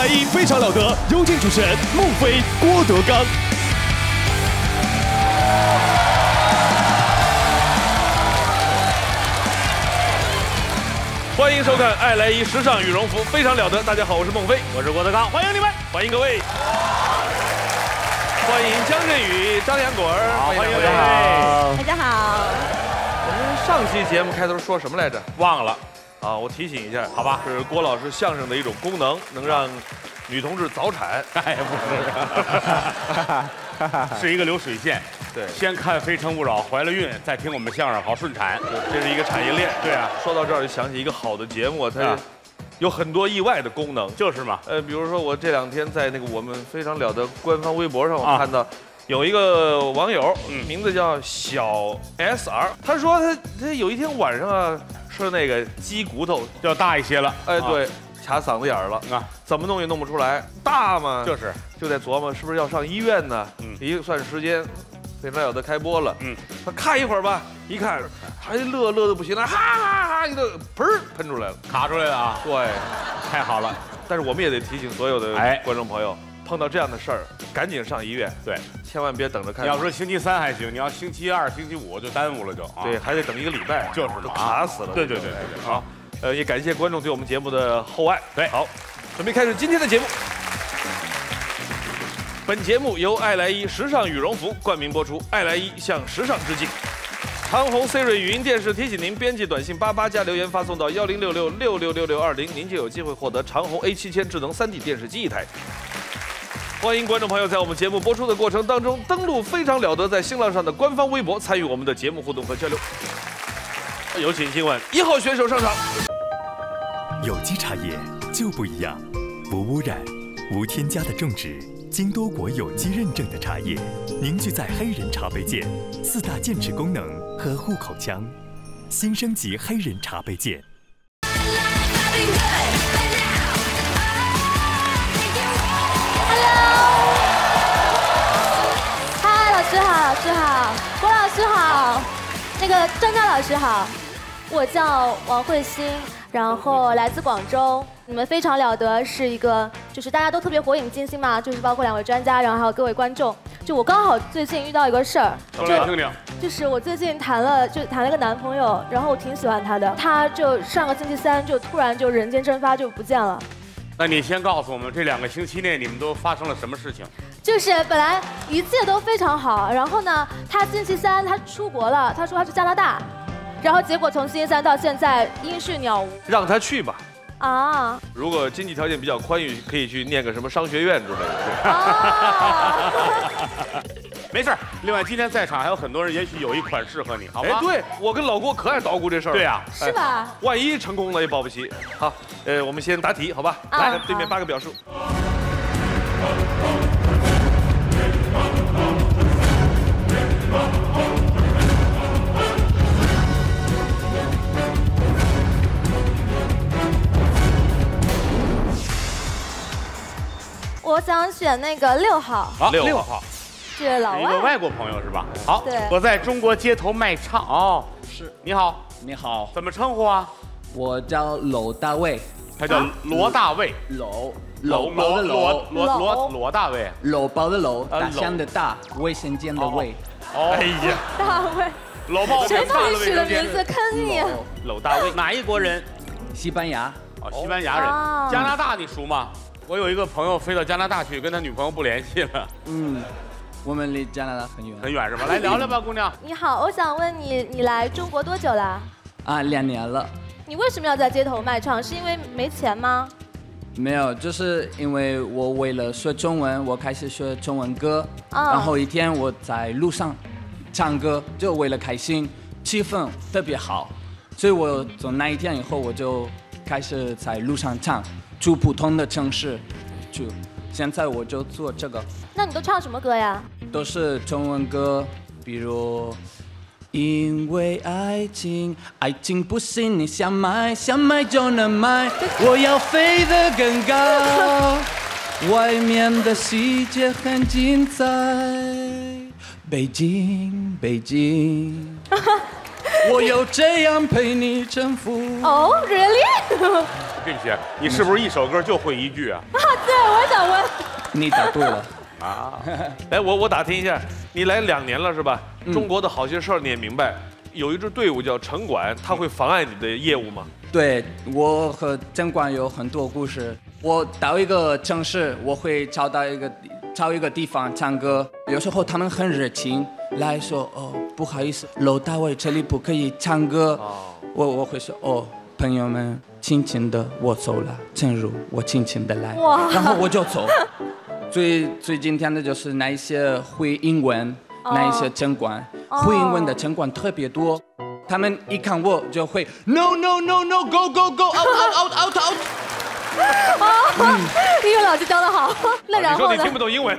来一非常了得，有请主持人孟非、郭德纲。欢迎收看《爱来一时尚羽绒服》，非常了得。大家好，我是孟非， 我是郭德纲，欢迎你们， 欢迎各位。欢迎江振宇、张扬果儿， 欢迎大家好。 大家好。 我们上期节目开头说什么来着？ 忘了啊，我提醒一下， 好吧？ 是郭老师相声的一种功能，能让女同志早产。 哎，不是，是一个流水线。 对， 先看《非诚勿扰》，怀了孕，再听我们相声，好顺产。 这是一个产业链。 对啊， 说到这儿就想起一个好的节目，它有很多意外的功能。 就是嘛。 比如说我这两天在那个我们非常了得官方微博上，我看到有一个网友，名字叫小 SR， 他说他有一天晚上啊，吃那个鸡骨头要大一些了。 哎，对。卡嗓子眼儿了啊！怎么弄也弄不出来，大嘛，就在琢磨是不是要上医院呢？一算时间，非常了得开播了。他看一会儿吧，一看还乐得不行了，哈哈哈，一个盆儿喷出来了， 卡出来了啊！ 对， 太好了。 但是我们也得提醒所有的观众朋友，碰到这样的事儿，赶紧上医院。对，千万别等着看。 要说星期三还行，你要星期二、星期五就耽误了就。 对，还得等一个礼拜， 就是都卡死了。 对。 好。也感谢观众对我们节目的厚爱。 对， 好，准备开始今天的节目。本节目由爱来一时尚羽绒服冠名播出，爱来一向时尚致敬。长虹 Siri 语音电视提醒您，编辑短信88加留言发送到1066666620，您就有机会获得长虹 A7000智能3D 电视机一台。欢迎观众朋友在我们节目播出的过程当中，登录非常了得在新浪上的官方微博，参与我们的节目互动和交流。有请今晚1号选手上场。 有机茶叶就不一样，无污染、无添加的种植，经多国有机认证的茶叶，凝聚在黑人茶杯剑，4大剑齿功能和护口腔，新升级黑人茶杯剑。 嗨，老师好，老师好，郭老师好，那个专家老师好，我叫王慧欣。然后来自广州，你们非常了得，是一个就是大家都特别火眼金睛嘛，就是包括2位专家，然后还有各位观众。就我刚好最近遇到一个事儿，就是我最近谈了一个男朋友，然后我挺喜欢他的，他就上个星期三就突然就人间蒸发就不见了。 那你先告诉我们，这2个星期内你们都发生了什么事情？ 就是本来一切都非常好，然后呢，他星期三他出国了，他说他去加拿大。然后结果从星期三到现在音讯杳无， 让他去吧。 啊， 如果经济条件比较宽裕，可以去念个什么商学院之类的。 啊， 没事。另外，今天在场还有很多人，也许有一款适合你，好吗？ 对，我跟老郭可爱捣鼓这事儿。 对呀， 是吧？ 万一成功了也保不齐。好，我们先答题，好吧？来，对面8个表述。 我想选那个6号。 好，6号， 是老外， 一个外国朋友是吧？好， 对， 我在中国街头卖唱哦。 是， 你好， 你好， 怎么称呼啊？ 我叫娄大卫， 他叫罗大卫。 娄包的娄， 罗大卫， 娄包的娄，大象的大，卫生间的卫。 哎呀， 大卫， 娄包谁帮你取的名字？坑你！ 娄大卫，哪一国人？ 西班牙。 哦，西班牙人。加拿大你熟吗？我有一个朋友飞到加拿大去，跟他女朋友不联系了。 我们离加拿大很远。 很远是吧？来聊聊吧，姑娘。 你好，我想问你，你来中国多久了 ？2年了。 你为什么要在街头卖唱？是因为没钱吗？ 没有，就是因为我为了学中文，我开始学中文歌。然后一天我在路上唱歌，就为了开心，气氛特别好，所以我从那一天以后，我就开始在路上唱。住普通的城市，现在我就做这个。 那你都唱什么歌呀？ 都是中文歌，比如因为爱情，爱情不是你想买就能买，我要飞得更高，外面的世界很精彩，北京。 我有这样陪你征服。 哦 ，really？ 对不起，你是不是一首歌就会一句啊？ 啊，对，我也想问。 你答对了。 啊， 来，我打听一下，你来2年了是吧？中国的好些事儿你也明白，有一支队伍叫城管，他会妨碍你的业务吗？ 对，我和城管有很多故事。我到一个城市，我会找一个地方唱歌，有时候他们很热情，来说哦不好意思，楼大卫这里不可以唱歌。我会说哦，朋友们，轻轻的我走了，正如我轻轻的来，然后我就走。最经典的就是那一些会英文，那一些城管，会英文的城管特别多，他们一看我就会 no no no no go go go out out out out out。 英语老师教得好，那然后呢？ 你说你听不懂英文？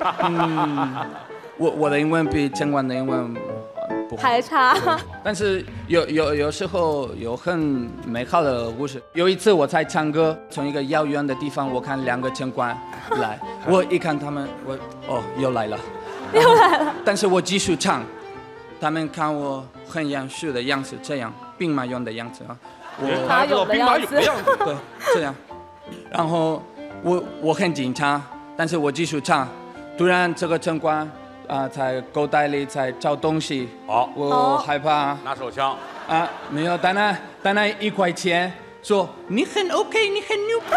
我的英文比城管的英文不好， 还差。 但是有时候有很美好的故事。有一次我在唱歌，从一个遥远的地方，我看2个城管来，我一看他们，又来了， 又来了。 但是我继续唱，他们看我很严肃的样子，这样兵马俑的样子啊， 他知道兵马俑的样子， 对，这样。然后我很紧张，但是我继续唱。突然这个城管在口袋里在找东西，我害怕， 拿手枪没有，带那1块钱，说你很 OK， 你很牛。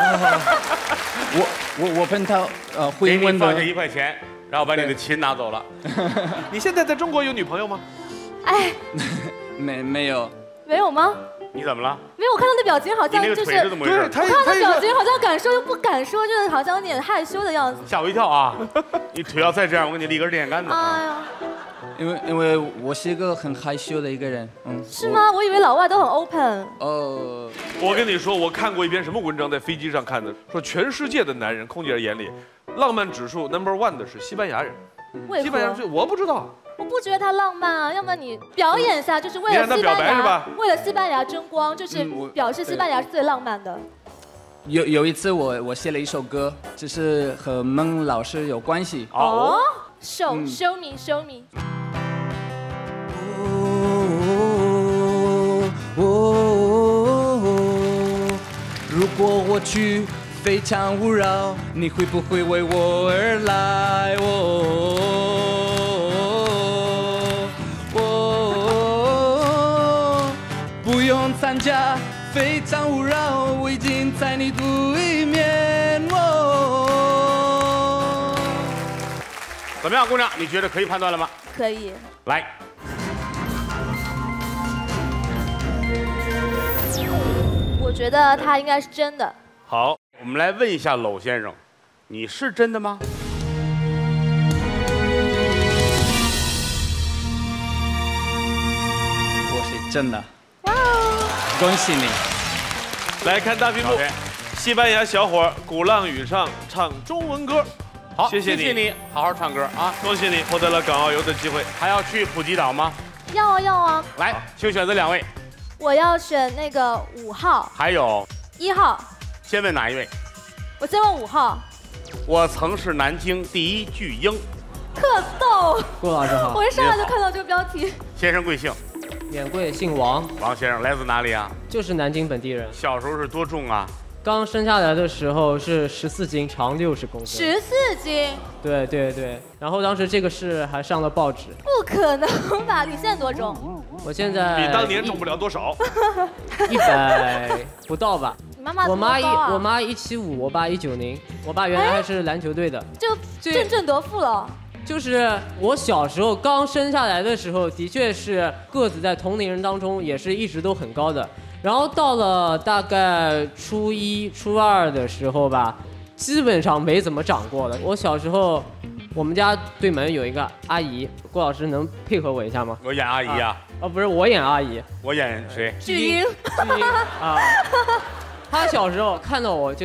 我问他会英文的， 给你放下1块钱，然后把你的琴拿走了。 你现在在中国有女朋友吗？ 哎， 没有。 没有吗？ 你怎么了？ 没有，我看他的表情好像就是， 对， 对， 我看他的表情好像敢说又不敢说，就是好像有点害羞的样子。 吓我一跳啊！你腿要再这样，我给你立根电线杆子。 哎呀， 因为我是一个很害羞的一个人， 是吗？我以为老外都很 open。 我跟你说，我看过一篇什么文章，在飞机上看的，说全世界的男人，空姐眼里，浪漫指数 No.1 的是西班牙人。 为何？ 西班牙人我不知道。 我不觉得他浪漫啊，要么你表演一下，就是为了西班牙，为了西班牙争光，就是表示西班牙是最浪漫的。 有一次我写了一首歌，就是和孟老师有关系。 show me。 如果我去非诚勿扰，你会不会为我而来？不用参加非诚勿扰，我已经在你对面。 怎么样，姑娘？你觉得可以判断了吗？ 可以。 来。 我觉得他应该是真的。 好，我们来问一下娄先生，你是真的吗？ 我是真的。哇哦！恭喜你！ 来看大屏幕，西班牙小伙鼓浪屿上唱中文歌。 好， 谢谢你，好好唱歌啊！ 恭喜你获得了港澳游的机会。 还要去普吉岛吗？ 要啊。 来，请选择2位。 我要选那个5号。 还有 1号。 先问哪一位？ 我先问5号。 我曾是南京第1巨婴。 特逗。 郭老师好。 我一上来就看到这个标题。 先生贵姓？ 免贵，姓王。 王先生来自哪里啊？ 就是南京本地人。 小时候是多重啊？ 刚生下来的时候是14斤，长60公分。 14斤？ 对。然后当时这个事还上了报纸。 不可能吧？你现在多重？ 我现在比当年重不了多少。 100不到吧？ 你妈妈我妈175，我爸190。我爸原来还是篮球队的， 就正得负了。 就是我小时候刚生下来的时候，的确是个子在同龄人当中也是一直都很高的。然后到了大概初1、初2的时候吧，基本上没怎么长过了。我小时候，我们家对门有一个阿姨，郭老师能配合我一下吗？ 我演阿姨啊？ 不是，我演阿姨。 我演谁？ 巨婴啊。她小时候看到我就是，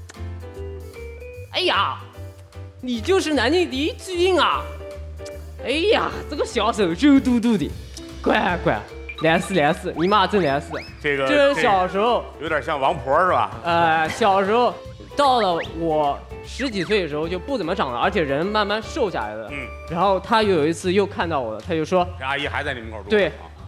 哎呀，你就是南京第1巨婴啊！哎呀，这个小手肉嘟嘟的，乖。来死，你妈真来死。 这个就是小时候有点像王婆是吧？ 小时候到了我10几岁的时候就不怎么长了，而且人慢慢瘦下来了。然后他有一次又看到我了，他就说：“ 这阿姨还在你门口住。” 对，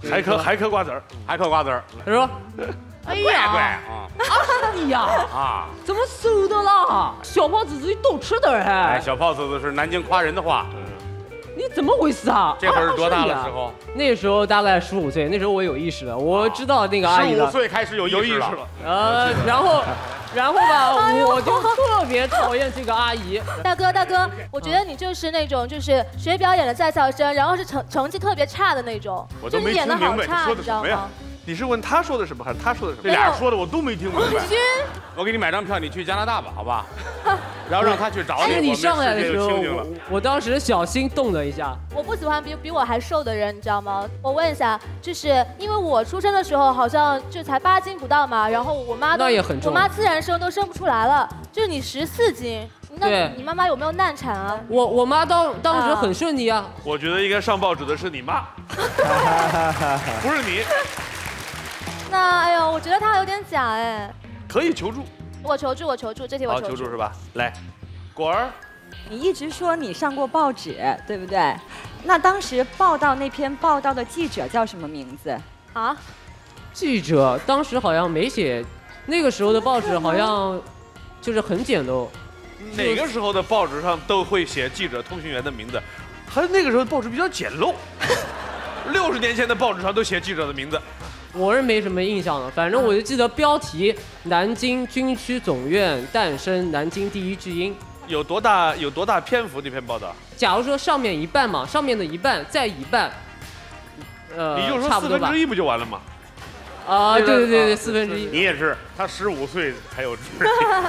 还嗑瓜子儿， 还嗑瓜子儿。 他说：“哎呀， 乖啊， 阿姨呀， 啊， 怎么瘦的啦？小胖子自己都吃点哎， 还。 小胖子是南京夸人的话。 你怎么回事啊？ 这会儿多大的时候？ 那时候大概15岁，那时候我有意识了，我知道那个阿姨了。 15岁开始有意识了。 然后吧，我就特别讨厌这个阿姨。 大哥，我觉得你就是那种就是学表演的在校生，然后是成绩特别差的那种， 我都没就你演的听明白好差， 你说你知道的什么呀吗？ 你是问他说的什么还是他说的什么？ 这俩人说的我都没听明白。 君， 我给你买张票，你去加拿大吧，好吧？然后让他去找你。 你上来的时候我们世界就清静了， 我当时小心动了一下。 我不喜欢比我还瘦的人，你知道吗？我问一下，就是因为我出生的时候好像就才8斤不到嘛，然后我妈那也很重我妈自然生都生不出来了，就是你14斤，那对你妈妈有没有难产啊？ 我妈当时很顺利啊。 我觉得应该上报纸的是你妈，不是你。 那哎呦，我觉得她有点假哎。 可以求助， 我求助，这题我好求助。 求助是吧？来，果儿， 你一直说你上过报纸，对不对？那当时报道那篇报道的记者叫什么名字？ 啊？ 记者当时好像没写，那个时候的报纸好像就是很简陋。 哪个时候的报纸上都会写记者、通讯员的名字，还那个时候报纸比较简陋。60年前的报纸上都写记者的名字。 我是没什么印象了，反正我就记得标题：南京军区总院诞生，南京第一巨婴。 有多大篇幅这篇报道？ 假如说上面一半嘛，上面的一半再一半， 你就说差不多吧。 1/4不就完了吗？ 啊，对，1/4。 你也是，他15岁才有智力。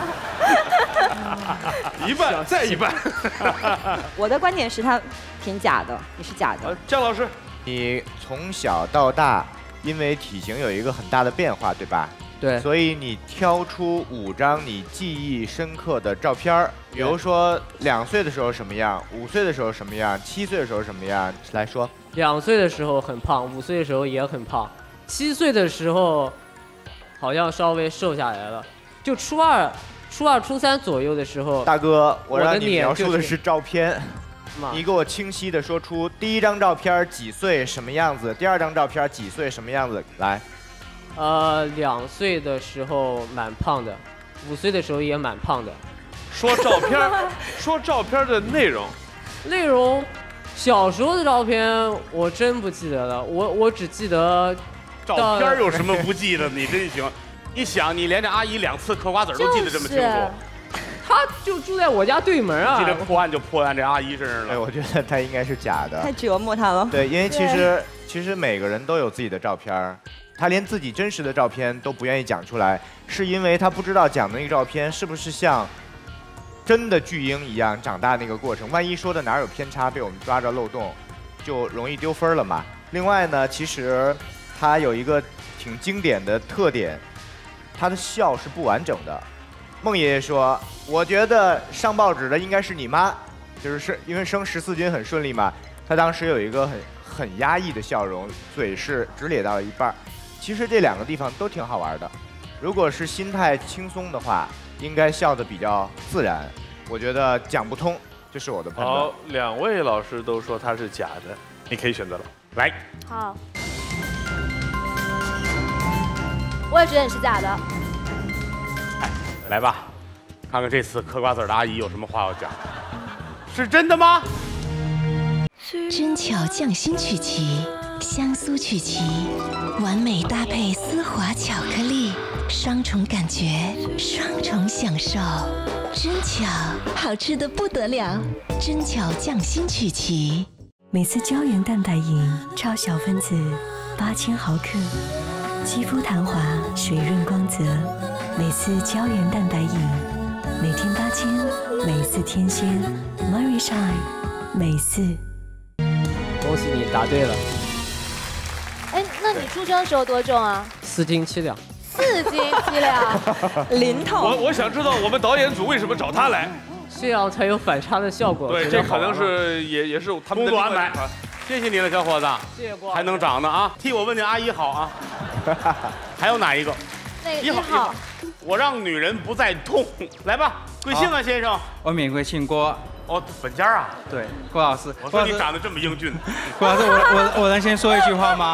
一半再一半。 我的观点是他挺假的，你是假的。 姜老师， 你从小到大，因为体型有一个很大的变化，对吧？ 对。 所以你挑出5张你记忆深刻的照片儿，比如说2岁的时候什么样，5岁的时候什么样，7岁的时候什么样，来说。 2岁的时候很胖，5岁的时候也很胖，7岁的时候好像稍微瘦下来了，就初二、初3左右的时候。 大哥，我让你描述的就是照片。你给我清晰的说出第1张照片几岁什么样子，第2张照片几岁什么样子，来。 2岁的时候蛮胖的，5岁的时候也蛮胖的。 说照片，说照片的内容。 内容，小时候的照片我真不记得了，我只记得。 照片有什么不记得？你真行。你想，你连着阿姨2次嗑瓜子都记得这么清楚。 他就住在我家对门啊。 记得破案就破案这阿姨身上了。 哎，我觉得他应该是假的。 太折磨他了。 对，因为其实每个人都有自己的照片。 他连自己真实的照片都不愿意讲出来，是因为他不知道讲的那个照片是不是像真的巨婴一样长大那个过程。万一说的哪有偏差，被我们抓着漏洞，就容易丢分了嘛。另外呢，其实他有一个挺经典的特点，他的笑是不完整的。孟爷爷说：“我觉得上报纸的应该是你妈，就是因为生14斤很顺利嘛。他当时有一个很压抑的笑容，嘴是只咧到了一半。” 其实这2个地方都挺好玩的，如果是心态轻松的话，应该笑得比较自然。我觉得讲不通，这是我的判断。 好，2位老师都说他是假的，你可以选择了。来， 好，我也觉得你是假的。 来吧，看看这次嗑瓜子的阿姨有什么话要讲。是真的吗？ 真巧匠心曲奇。 香酥曲奇，完美搭配丝滑巧克力，双重感觉，双重享受，真巧，好吃的不得了！真巧匠心曲奇， 每次胶原蛋白饮，超小分子，8000毫克，肌肤弹滑，水润光泽。每次胶原蛋白饮，每天8000，每次天仙 ，Mary Shine， 每次。 恭喜你答对了。 哎，那你出生的时候多重啊 4斤7两。 4斤7两， 零头。 我想知道我们导演组为什么找他来， 这样才有反差的效果。 对，这可能是也是他们的工作安排。谢谢你了，小伙子。 谢谢郭。 还能长呢啊！替我问问阿姨好啊。还有哪一个？ 那个 1号。我让女人不再痛。来吧，贵姓啊，先生？ 我免贵姓郭。 哦，本家啊？ 对，郭老师。 我说你长得这么英俊。 郭老师，我能先说一句话吗？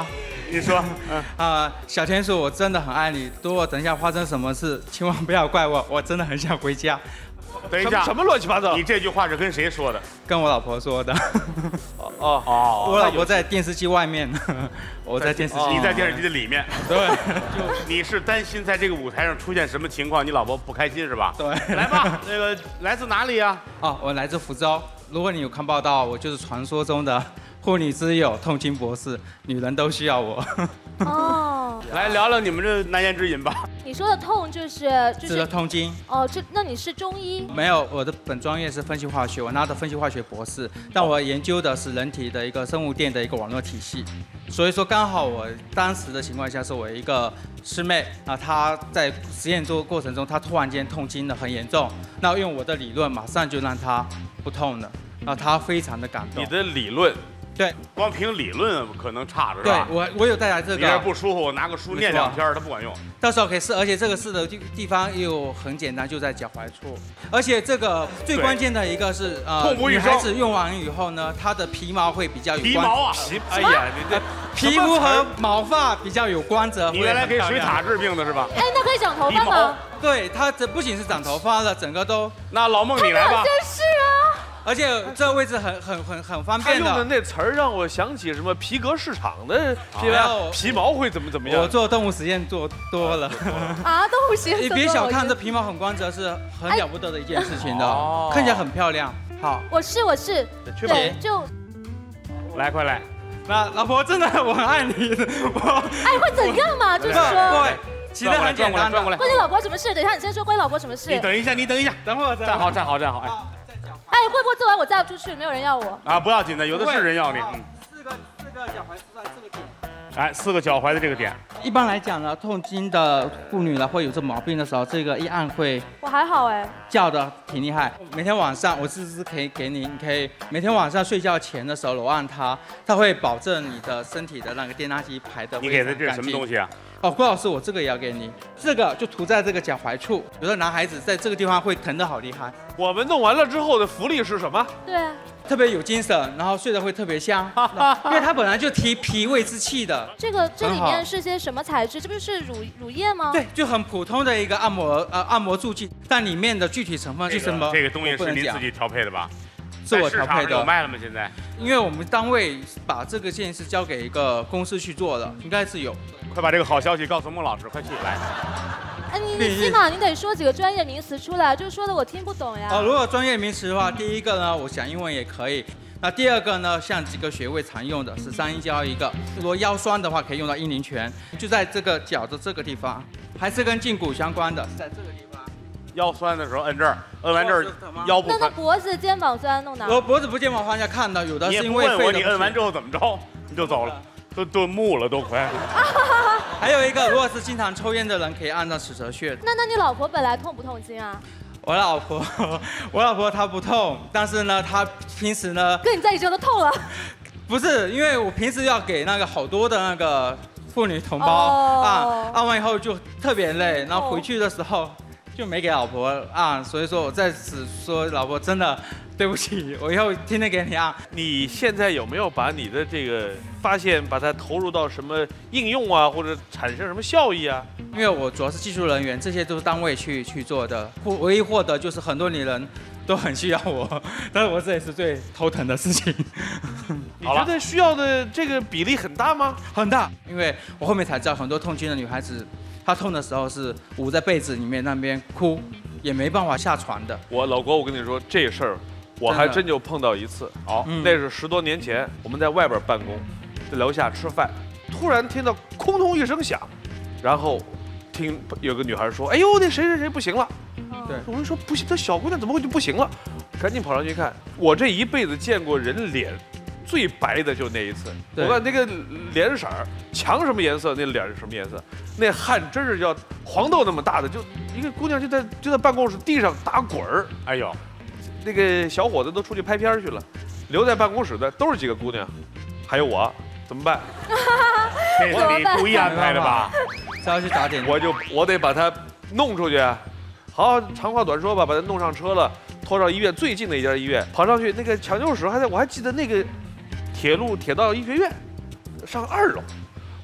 你说， 小田鼠，我真的很爱你。如果等一下发生什么事，千万不要怪我，我真的很想回家。 等一下， 什么乱七八糟？ 你这句话是跟谁说的？ 跟我老婆说的。 哦， 我老婆在电视机外面，我在电视机， 你在电视机的里面。 对， 你是担心在这个舞台上出现什么情况，你老婆不开心是吧？ 对。 来吧，那个来自哪里呀？ 我来自福州。如果你有看报道，我就是传说中的妇女之友、痛经博士，女人都需要我。 哦， 来聊聊你们这难言之隐吧。 你说的痛就是痛经。 哦，那你是中医？ 没有，我的本专业是分析化学，我拿的分析化学博士，但我研究的是人体的一个生物电的一个网络体系。所以说，刚好我当时的情况下是我一个师妹啊，她在实验做过程中，她突然间痛经的很严重，那用我的理论马上就让她不痛了，然后她非常的感动。 你的理论？ 对， 光凭理论可能差着是吧？ 对，我有带来这个。 你这不舒服，我拿个书念2篇，它不管用。 到时候可以试，而且这个试的地方又很简单，就在脚踝处。而且这个最关键的一个是女孩子用完以后呢，她的皮毛会比较有皮毛啊， 哎呀，你这皮肤和毛发比较有光泽。 你原来给水獭治病的是吧？ 哎，那可以长头发吗？ 对，它这不仅是长头发了，整个都。 那老孟你来吧。 真是啊。 而且这个位置很方便的。 他用的那词儿让我想起什么皮革市场的皮毛会怎么样？ 我做动物实验做多了。 动物实验。 你别小看这皮毛很光泽，是很了不得的一件事情的，看起来很漂亮。好， 我是，对，就。 来，快来。 那老婆真的我很爱你， 爱会怎样嘛？就是说。 对。其实很简单的。 关你老婆什么事？等一下，你先说关你老婆什么事。 你等一下， 等会儿站好。 哎，会不会做完我再出去，没有人要我？ 啊，不要紧的，有的是人要你。 四个脚踝是在这个点。 哎，4个脚踝的这个点。 一般来讲呢，痛经的妇女呢会有这毛病的时候，这个一按会。 我还好哎。 叫的挺厉害。每天晚上我可以给你，你可以每天晚上睡觉前的时候揉按它，它会保证你的身体的那个电压机排的。 你给的这是什么东西啊？ 郭老师，我这个也要给你，这个就涂在这个脚踝处。有的男孩子在这个地方会疼得好厉害。 我们弄完了之后的福利是什么？ 对， 特别有精神，然后睡得会特别香，因为它本来就提脾胃之气的。 这里面是些什么材质？这不是乳液吗？ 对，就很普通的一个按摩助剂，但里面的具体成分是什么？ 这个东西是您自己调配的吧？ 是我调配的。 有卖了吗？现在？ 因为我们单位把这个件事交给一个公司去做了，应该是有。 快把这个好消息告诉孟老师，快去来。 哎，你起码你得说几个专业名词出来，就是说的我听不懂呀。 如果专业名词的话，第一个呢，我想英文也可以。那第二个呢，像几个穴位常用的13阴交一个。如果腰酸的话，可以用到阴陵泉，就在这个脚的这个地方，还是跟胫骨相关的，是在这个地方。 腰酸的时候摁这儿，摁完这儿腰部。 那脖子、肩膀酸弄哪？ 我脖子不肩膀方向看到，有的是因为肺的。你摁完之后怎么着？你就走了。都木了，都快。 还有一个，如果是经常抽烟的人，可以按照齿舌穴。 那你老婆本来痛不痛经啊？ 我老婆她不痛，但是呢，她平时呢跟你在一起就都痛了。 不是，因为我平时要给那个好多的那个妇女同胞按完以后就特别累，然后回去的时候就没给老婆按，所以说我在此说，老婆真的。对不起，我以后天天给你按。 你现在有没有把你的这个发现，把它投入到什么应用啊，或者产生什么效益啊？ 因为我主要是技术人员，这些都是单位去做的。唯一获得就是很多女人都很需要我，但是我这也是最头疼的事情。 你觉得需要的这个比例很大吗？ 很大，因为我后面才知道，很多痛经的女孩子，她痛的时候是捂在被子里面那边哭，也没办法下床的。 老郭，我跟你说这事儿。我还真就碰到一次，那是10多年前，我们在外边办公，在楼下吃饭，突然听到空通一声响，然后听有个女孩说：“哎呦，那谁不行了。”对，我就说不行，这小姑娘怎么会就不行了？赶紧跑上去看，我这一辈子见过人脸最白的就那一次。我看那个脸色儿，墙什么颜色，那脸是什么颜色，那汗真是要黄豆那么大的，就一个姑娘就在办公室地上打滚儿， 哎呦。 那个小伙子都出去拍片去了，留在办公室的都是几个姑娘，还有我，怎么办？ 这是你故意安排的吧？ 要去打点， 我得把他弄出去。好，长话短说吧，把他弄上车了，拖到医院最近的一家医院，跑上去那个抢救室还在，我还记得那个铁道医学院上2楼，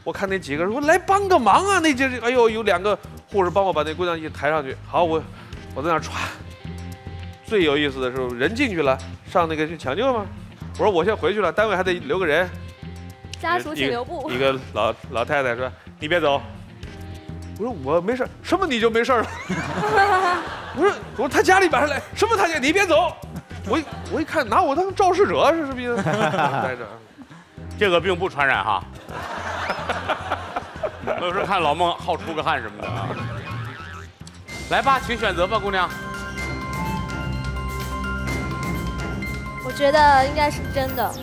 我看那几个人说来帮个忙啊，那就是哎呦，有2个护士帮我把那姑娘一抬上去。好，我在那儿喘。最有意思的是人进去了，上那个去抢救吗？我说我先回去了，单位还得留个人。 家属请留步。 一个老太太说你别走。我说我没事，什么你就没事了？我说他家里马上来，什么他家你别走。我一看拿我当肇事者是什么意思？待着。 这个病不传染哈。我有时候看老孟好出个汗什么的啊。来吧，请选择吧，姑娘。 我觉得应该是真的。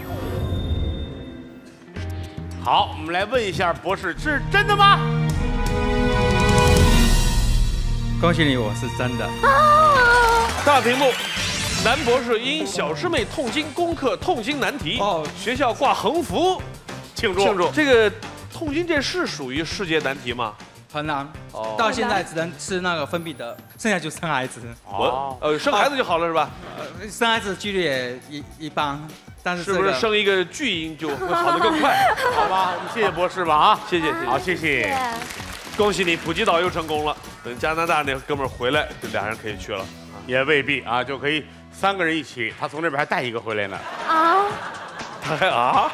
好，我们来问一下博士，是真的吗？ 恭喜你，我是真的。 大屏幕。男博士因小师妹痛经攻克痛经难题，学校挂横幅庆祝。这个痛经这是属于世界难题吗？ 很难，到现在只能吃那个芬必得，剩下就生孩子。 生孩子就好了是吧？ 生孩子几率也一般，但是是不是生一个巨婴就会好得更快？ 好吧，我们谢谢博士吧啊， 谢谢。 好，谢谢。 恭喜你，普吉岛又成功了。等加拿大那哥们儿回来，这俩人可以去了。 也未必啊，就可以3个人一起，他从这边还带一个回来呢。 啊？ 他还啊？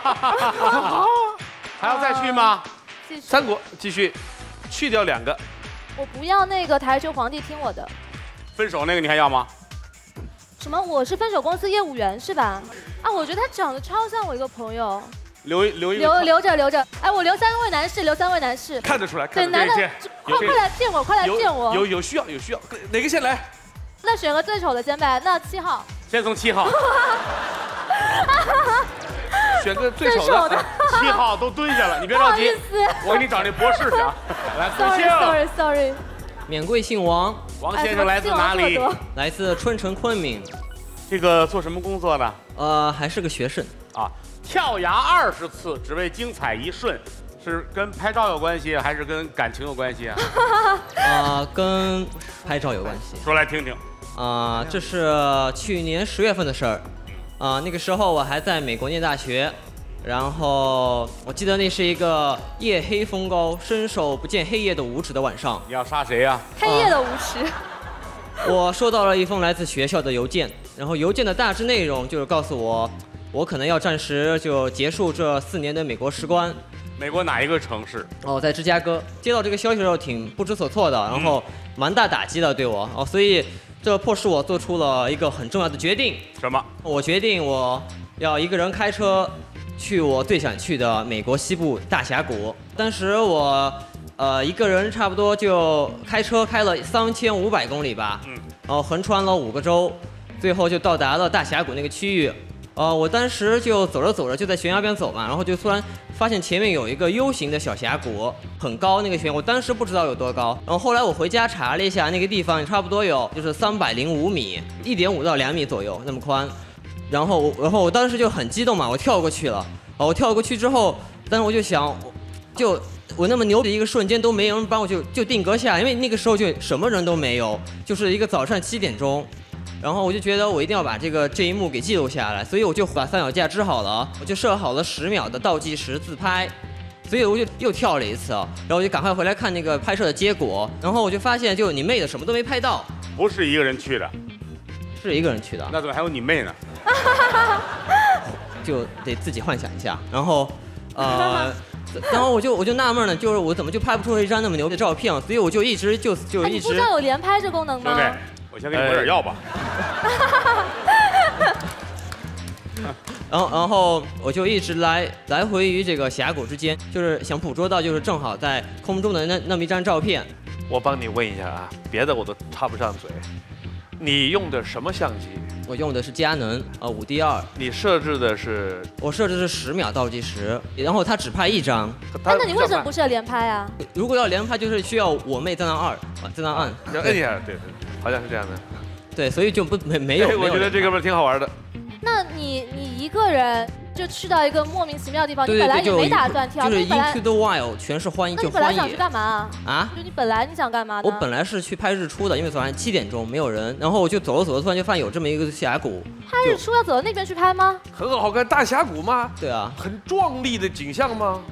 还要再去吗 ？3国继续，去掉2个。 我不要那个台球皇帝听我的。 分手那个你还要吗？ 什么？我是分手公司业务员是吧？啊，我觉得他长得超像我一个朋友。 留着。哎，我留3位男士， 看得出来。 对，男的，快来见我，快来见我。 有需要，哪个先来？ 那选个最丑的先呗，那7号。 先从7号。 选个最丑的。 7号都蹲下了，你别着急，我给你找那博士去啊。来， Sorry。 免贵姓王， 王先生来自哪里？ 来自春城昆明。 这个做什么工作的？ 还是个学生啊。跳崖20次，只为精彩一瞬，是跟拍照有关系，还是跟感情有关系啊？ 跟拍照有关系。 说来听听。 这是去年10月份的事儿。那个时候我还在美国念大学，然后我记得那是一个夜黑风高、伸手不见黑夜的无耻的晚上。 你要杀谁呀？ 黑夜的无耻。 我收到了一封来自学校的邮件，然后邮件的大致内容就是告诉我可能要暂时就结束这4年的美国时光。 美国哪一个城市？ 在芝加哥。接到这个消息的时候挺不知所措的，然后蛮大打击的对我所以这迫使我做出了一个很重要的决定。 什么？ 我决定我要一个人开车去我最想去的美国西部大峡谷。当时我一个人差不多就开车开了3500公里吧，然后横穿了5个州，最后就到达了大峡谷那个区域。我当时就走着就在悬崖边走嘛，然后就突然发现前面有一个 U 型的小峡谷，很高那个悬崖，我当时不知道有多高。然后后来我回家查了一下，那个地方差不多有就是305米，1.5到2米左右那么宽。然后我当时就很激动嘛，我跳过去了。我跳过去之后，但是我就想，我那么牛的一个瞬间都没人帮我就定格下，因为那个时候就什么人都没有，就是一个早上7点钟。然后我就觉得我一定要把这一幕给记录下来，所以我就把三脚架支好了，我就设好了10秒的倒计时自拍，所以我就又跳了一次，然后我就赶快回来看那个拍摄的结果，然后我就发现就你妹的什么都没拍到。 不是一个人去的， 是一个人去的。 那怎么还有你妹呢？ 就得自己幻想一下，然后然后我就纳闷了，就是我怎么就拍不出一张那么牛的照片，所以我就一直。 你不知道有连拍这功能吗？ 兄弟，我先给你抹点药吧。 然后我就一直来回于这个峡谷之间，就是想捕捉到就是正好在空中的那么一张照片。 我帮你问一下啊，别的我都插不上嘴。你用的什么相机？ 我用的是佳能5D2。 你设置的是？ 我设置是10秒倒计时，然后它只拍一张。 那你为什么不设连拍啊？ 如果要连拍，就是需要我妹在那按。 要摁一下，对，好像是这样的。 对，所以就没有。 我觉得这哥们挺好玩的。 那你一个人就去到一个莫名其妙的地方，你本来也没打算跳， 就是 Into the Wild 全是荒野。 那你本来想去干嘛啊？ 就你本来想干嘛的？ 我本来是去拍日出的，因为早上7点钟没有人，然后我就走着，突然就发现有这么一个峡谷。 拍日出要走到那边去拍吗？ 很好看，大峡谷吗？ 对啊。 很壮丽的景象吗？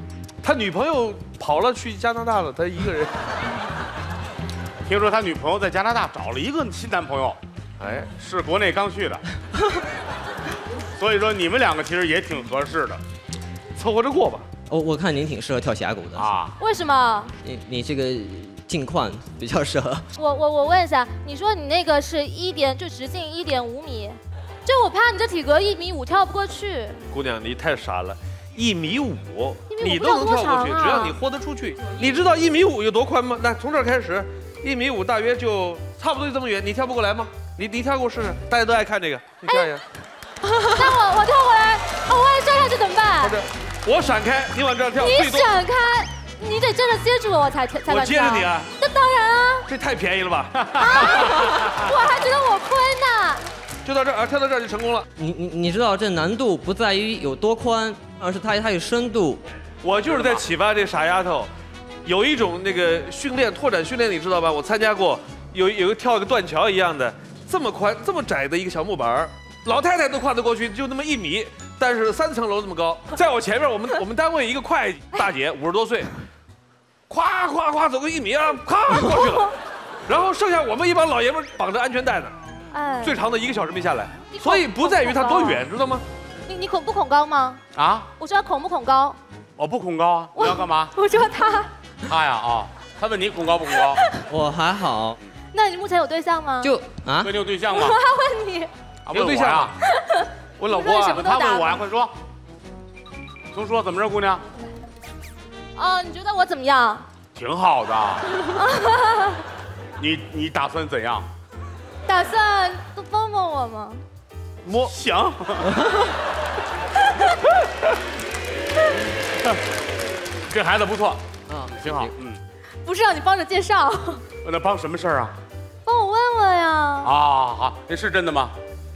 他女朋友跑了去加拿大了，他一个人。 听说他女朋友在加拿大找了一个新男朋友， 哎， 是国内刚去的。所以说你们两个其实也挺合适的， 凑合着过吧。 我看您挺适合跳峡谷的啊。 为什么？ 你这个镜框比较适合。 我问一下，你说你那个是就直径1.5米，就我怕你这体格1.5米跳不过去。 姑娘，你太傻了，1.5米，你不都能跳过去， 啊只要你豁得出去。你知道1.5米有多宽吗？那从这儿开始，1.5米大约就差不多就这么远，你跳不过来吗？你跳过试试，大家都爱看这个，你跳一下。 那我跳过来，我万一摔下去怎么办？ 我闪开，你往这儿跳。 你闪开，你得真的接住我才敢跳。 我接着你啊！ 那当然啊！ 这太便宜了吧！ 我还觉得我亏呢。 就到这儿啊，跳到这儿就成功了。 你知道这难度不在于有多宽，而是它有深度。 我就是在启发这傻丫头，有一种那个拓展训练，你知道吧？我参加过，有跳一个断桥一样的，这么宽这么窄的一个小木板，老太太都跨得过去，就那么1米。但是3层楼这么高，在我前面，我们单位一个会计大姐50多岁，咵咵咵走个1米啊，咵过去了，然后剩下我们一帮老爷们绑着安全带呢，最长的1个小时没下来，所以不在于它多远，知道吗？ 你恐不恐高吗？ 啊？ 我说他恐不恐高？ 我不恐高啊，你要干嘛？ 我说他呀啊，他问你恐高不恐高？ 我还好。 那你目前有对象吗？ 你有对象吗？ 我还问你， 有对象啊？ 我老婆啊， 他问我还会说，总说怎么着，姑娘？ 哦，你觉得我怎么样？ 挺好的。你打算怎样？ 打算多帮帮我吗？ 行。这孩子不错，挺好， 不是让你帮着介绍。 那帮什么事儿啊？ 帮我问问呀。 好，那是真的吗？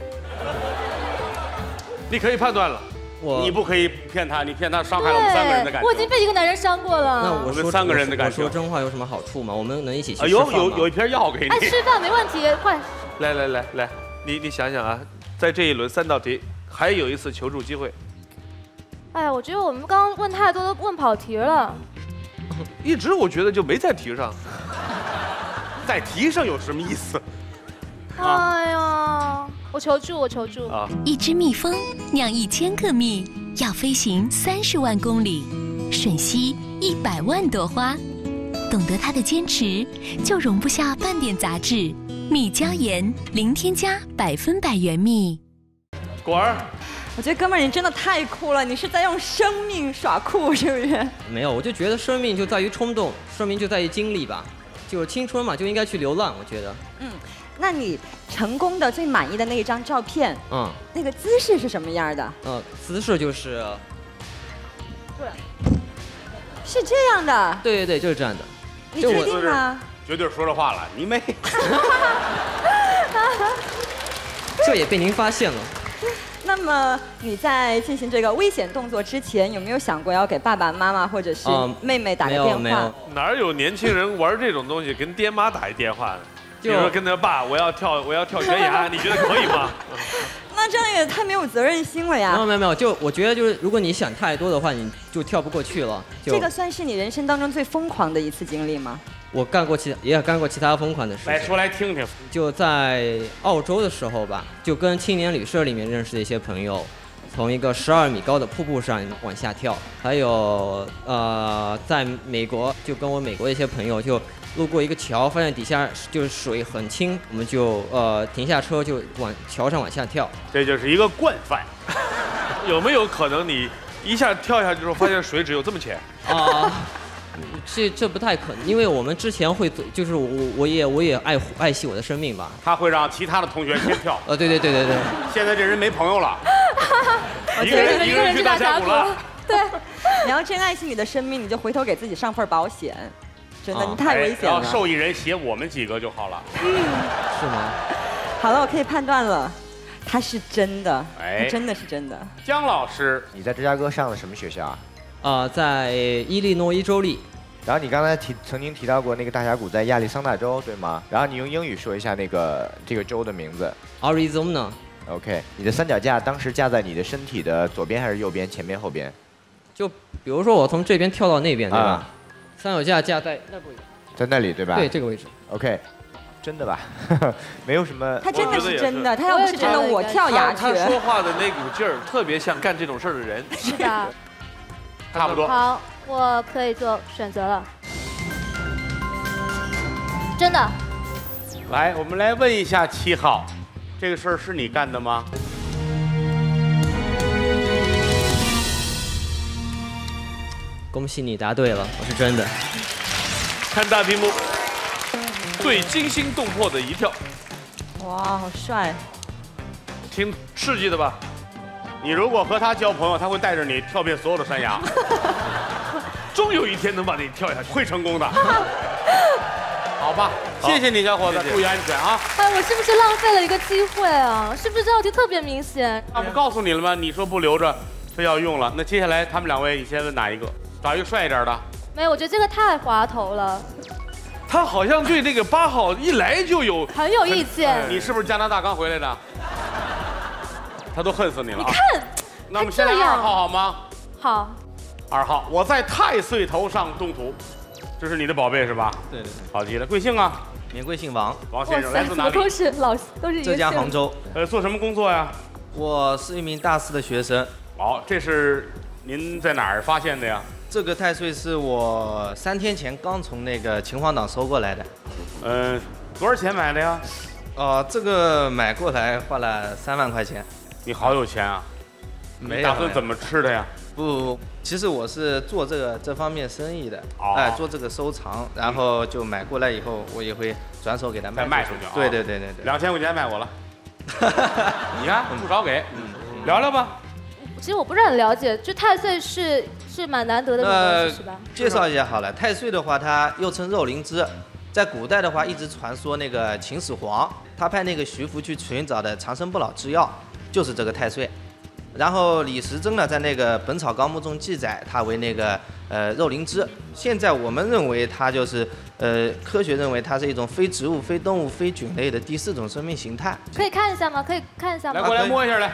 你可以判断了， 你不可以骗他，你骗他伤害了我们3个人的感情。 我已经被一个男人伤过了。 那我们3个人的感情。 我说真话有什么好处吗？我们能一起去吃饭吗？ 有一瓶药给你。 哎，吃饭没问题，快。 来，你想想啊，在这一轮3道题，还有一次求助机会。 哎呀，我觉得我们刚刚问太多，都问跑题了。 一直我觉得就没在题上。 在题上有什么意思？ 哎呀，我求助啊！ 一只蜜蜂酿1000个蜜，要飞行30万公里，吮吸100万朵花。懂得它的坚持，就容不下半点杂质。蜜胶盐，零添加，100%原蜜。 果儿， 我觉得哥们儿你真的太酷了，你是在用生命耍酷是不是？ 没有，我就觉得生命就在于冲动，生命就在于经历吧，就是青春嘛，就应该去流浪。我觉得。 那你成功的最满意的那一张照片，那个姿势是什么样的？ 姿势就是， 是这样的。 对，就是这样的。 你确定吗？ 绝对说了话了，你妹！ 这也被您发现了。 那么你在进行这个危险动作之前，有没有想过要给爸爸妈妈或者是妹妹打个电话？ 没有。 哪有年轻人玩这种东西跟爹妈打一电话呢？比如说跟他爸，我要跳悬崖，你觉得可以吗？ 那这样也太没有责任心了呀！ 没有，就我觉得就是如果你想太多的话，你就跳不过去了。 这个算是你人生当中最疯狂的一次经历吗？ 我也干过其他疯狂的事情。 来说来听听。 就在澳洲的时候吧，就跟青年旅社里面认识的一些朋友，从一个12米高的瀑布上往下跳。还有在美国就跟我美国的一些朋友就路过一个桥，发现底下就是水很清，我们就停下车就往桥上往下跳。 这就是一个惯犯。 有没有可能你一下跳下去之后，发现水只有这么浅？ 这不太可能，因为我们之前会做，就是我也爱惜我的生命吧。 他会让其他的同学先跳。 对。 现在这人没朋友了， 一个人去大峡谷了。 对，你要真爱惜你的生命，你就回头给自己上份保险。真的，你太危险了。 然后受益人写我们几个就好了。 是吗？ 好了，我可以判断了，他是真的，真的是真的。 姜老师， 你在芝加哥上的什么学校啊？ 在伊利诺伊州立。 然后你刚才曾经提到过那个大峡谷在亚利桑那州，对吗？然后你用英语说一下这个州的名字。 Arizona。 OK， 你的三脚架当时架在你的身体的左边还是右边？前边后边？ 就比如说我从这边跳到那边，对吧？三脚架架在那个位置， 在那里对吧？ 对，这个位置。 OK， 真的吧？没有什么。 他真的是真的，他要不是真的，我跳鸦雀。 他说话的那股劲儿，特别像干这种事儿的人。 是的。 差不多。 好，我可以做选择了。真的。 来，我们来问一下7号，这个事儿是你干的吗？ 恭喜你答对了，我是真的。 看大屏幕，最惊心动魄的一跳。 哇，好帅！ 挺刺激的吧？ 你如果和他交朋友，他会带着你跳遍所有的山崖。 终有一天能把你跳下去， 会成功的。好吧，谢谢你，小伙子，注意安全啊！ 哎，我是不是浪费了一个机会啊？是不是这道题特别明显？ 那不告诉你了吗？你说不留着，非要用了。那接下来他们2位，你先问哪一个？找一个帅一点的。 没有，我觉得这个太滑头了。 他好像对那个8号一来就有很有意见。 你是不是加拿大刚回来的？他都恨死你了。 你看， 那我们先来2号好吗？ 好。 2号，我在太岁头上动土，这是你的宝贝是吧？ 对对对。 好极了，贵姓啊？ 免贵姓王。 王先生来自哪里？ 都是一个浙江杭州。 做什么工作呀？ 我是一名大4的学生。 好，这是您在哪儿发现的呀？ 这个太岁是我3天前刚从那个秦皇岛收过来的。 多少钱买的呀？ 这个买过来花了3万块钱。 你好有钱啊！ 没有。 打算怎么吃的呀？ 不，其实我是做这方面生意的，做这个收藏，然后就买过来以后，我也会转手给他卖出去。对对对对对。 2000块钱卖我了。你看不少给。聊聊吧。 其实我不是很了解，就太岁是蛮难得的一个东西，是吧？ 介绍一下好了，太岁的话，它又称肉灵芝，在古代的话一直传说那个秦始皇他派那个徐福去寻找的长生不老之药，就是这个太岁。然后李时珍呢，在那个《本草纲目》中记载它为那个肉灵芝。现在我们认为它就是科学认为它是一种非植物、非动物、非菌类的第4种生命形态。 可以看一下吗？可以看一下吗？ 来，过来摸一下来。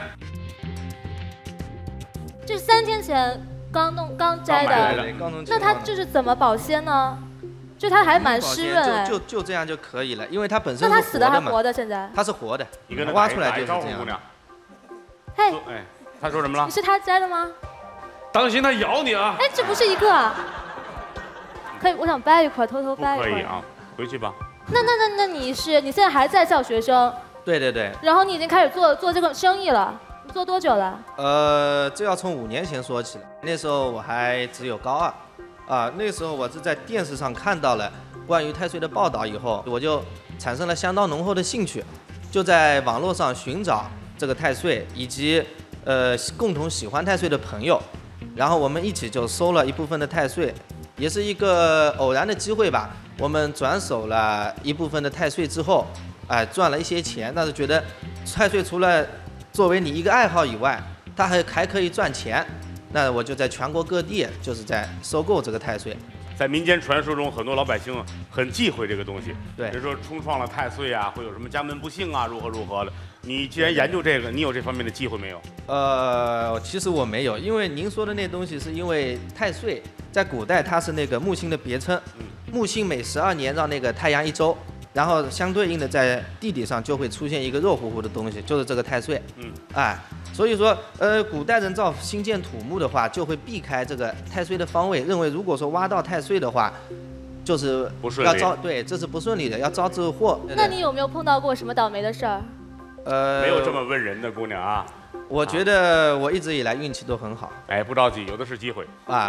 这是3天前刚摘的，那它就是怎么保鲜呢？就它还蛮湿润哎。 就这样就可以了，因为它本身那它死的还活的？现在？ 它是活的， 你跟它挖出来就是这样。 嘿， 哎，他说什么了？ 你是他摘的吗？ 当心他咬你啊！ 哎，这不是一个啊？可以，我想掰一块，偷偷掰一块。 可以啊，回去吧。 那你现在还在校学生？ 对对对。 然后你已经开始做这个生意了，你做多久了？ 这要从5年前说起了。那时候我还只有高2，那时候我是在电视上看到了关于太岁的报道以后，我就产生了相当浓厚的兴趣，就在网络上寻找这个太岁以及共同喜欢太岁的朋友，然后我们一起就收了一部分的太岁，也是一个偶然的机会吧。我们转手了一部分的太岁之后，赚了一些钱，但是觉得太岁除了作为你一个爱好以外，它还可以赚钱，那我就在全国各地就是在收购这个太岁。 在民间传说中，很多老百姓很忌讳这个东西， 对， 比如说冲撞了太岁啊，会有什么家门不幸啊，如何的。你既然研究这个，你有这方面的忌讳没有？ 其实我没有，因为您说的那东西是因为太岁在古代它是那个木星的别称，木星每12年让那个太阳1周，然后相对应的在地底上就会出现一个肉乎乎的东西，就是这个太岁。所以说古代人造兴建土木的话，就会避开这个太岁的方位，认为如果说挖到太岁的话，就是不顺利。 对，这是不顺利的，要招致祸。 那你有没有碰到过什么倒霉的事儿？ 没有这么问人的姑娘啊。 我觉得我一直以来运气都很好。 哎，不着急，有的是机会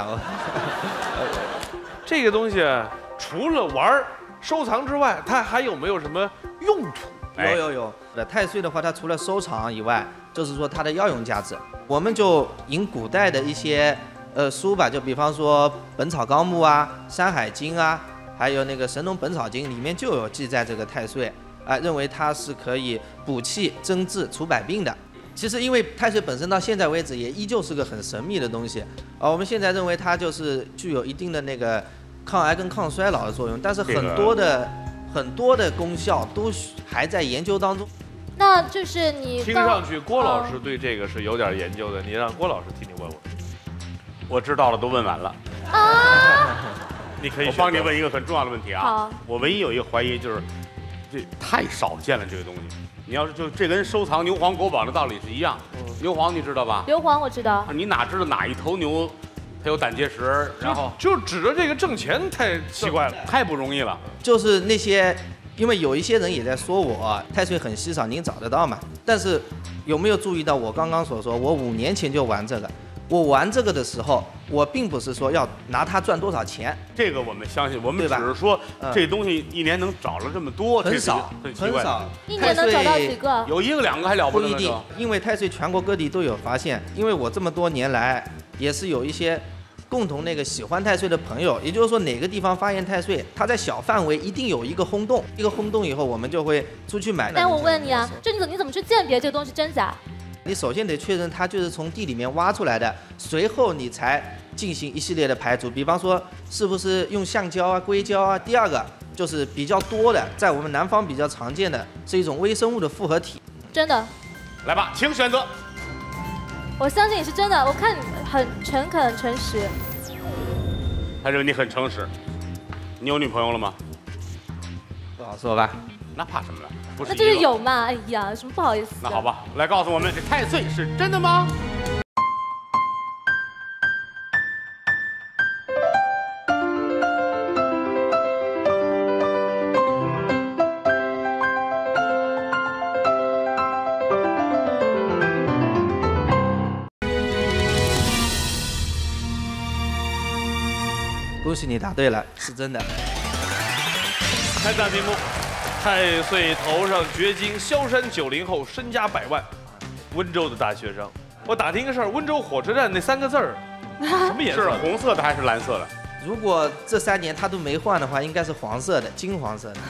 这个东西除了玩收藏之外，它还有没有什么用途？ 有。太岁的话，它除了收藏以外，就是说它的药用价值。我们就引古代的一些书吧，就比方说《本草纲目》啊，《山海经》啊，还有那个《神农本草经》里面就有记载这个太岁，认为它是可以补气、增治、除百病的。其实因为太岁本身到现在为止也依旧是个很神秘的东西，我们现在认为它就是具有一定的那个抗癌跟抗衰老的作用，但是很多的功效都还在研究当中。 那就是你听上去郭老师对这个是有点研究的，你让郭老师替你问问。 我知道了，都问完了。 啊！ 你可以， 我帮你问一个很重要的问题啊。 好。 我唯一有一个怀疑就是，这太少见了这个东西。你要是就这跟收藏牛黄国宝的道理是一样。牛黄你知道吧？ 硫磺我知道。 你哪知道哪一头牛它有胆结石？然后就指着这个挣钱太奇怪了， 太不容易了。 就是那些。因为有一些人也在说我太岁很稀少，您找得到吗？但是有没有注意到我刚刚所说，我5年前就玩这个，我玩这个的时候，我并不是说要拿它赚多少钱， 这个我们相信，我们只是说这东西一年能找了这么多， 很少， 很少， 一年能找到几个？ 有1个2个还了不得不一定，因为太岁全国各地都有发现，因为我这么多年来也是有一些。共同那个喜欢太岁的朋友，也就是说哪个地方发现太岁，它在小范围一定有一个轰动，一个轰动以后，我们就会出去买。 但我问你啊，就你怎么去鉴别这个东西真假？ 你首先得确认它就是从地里面挖出来的，随后你才进行一系列的排除，比方说是不是用橡胶啊、硅胶啊。第二个就是比较多的，在我们南方比较常见的是一种微生物的复合体。 真的？ 来吧，请选择。 我相信你是真的，我看你很诚恳、诚实。 他认为你很诚实。你有女朋友了吗？ 不好说吧。 那怕什么了？不是。 那就是有嘛，哎呀，有什么不好意思？ 那好吧，来告诉我们，这太岁是真的吗？ 恭喜你答对了，是真的。 看大屏幕，太岁头上绝经，萧山90后，身家100万，温州的大学生。我打听个事儿，温州火车站那3个字儿，什么颜色？ 是红色的还是蓝色的？ 如果这3年他都没换的话，应该是黄色的，金黄色的。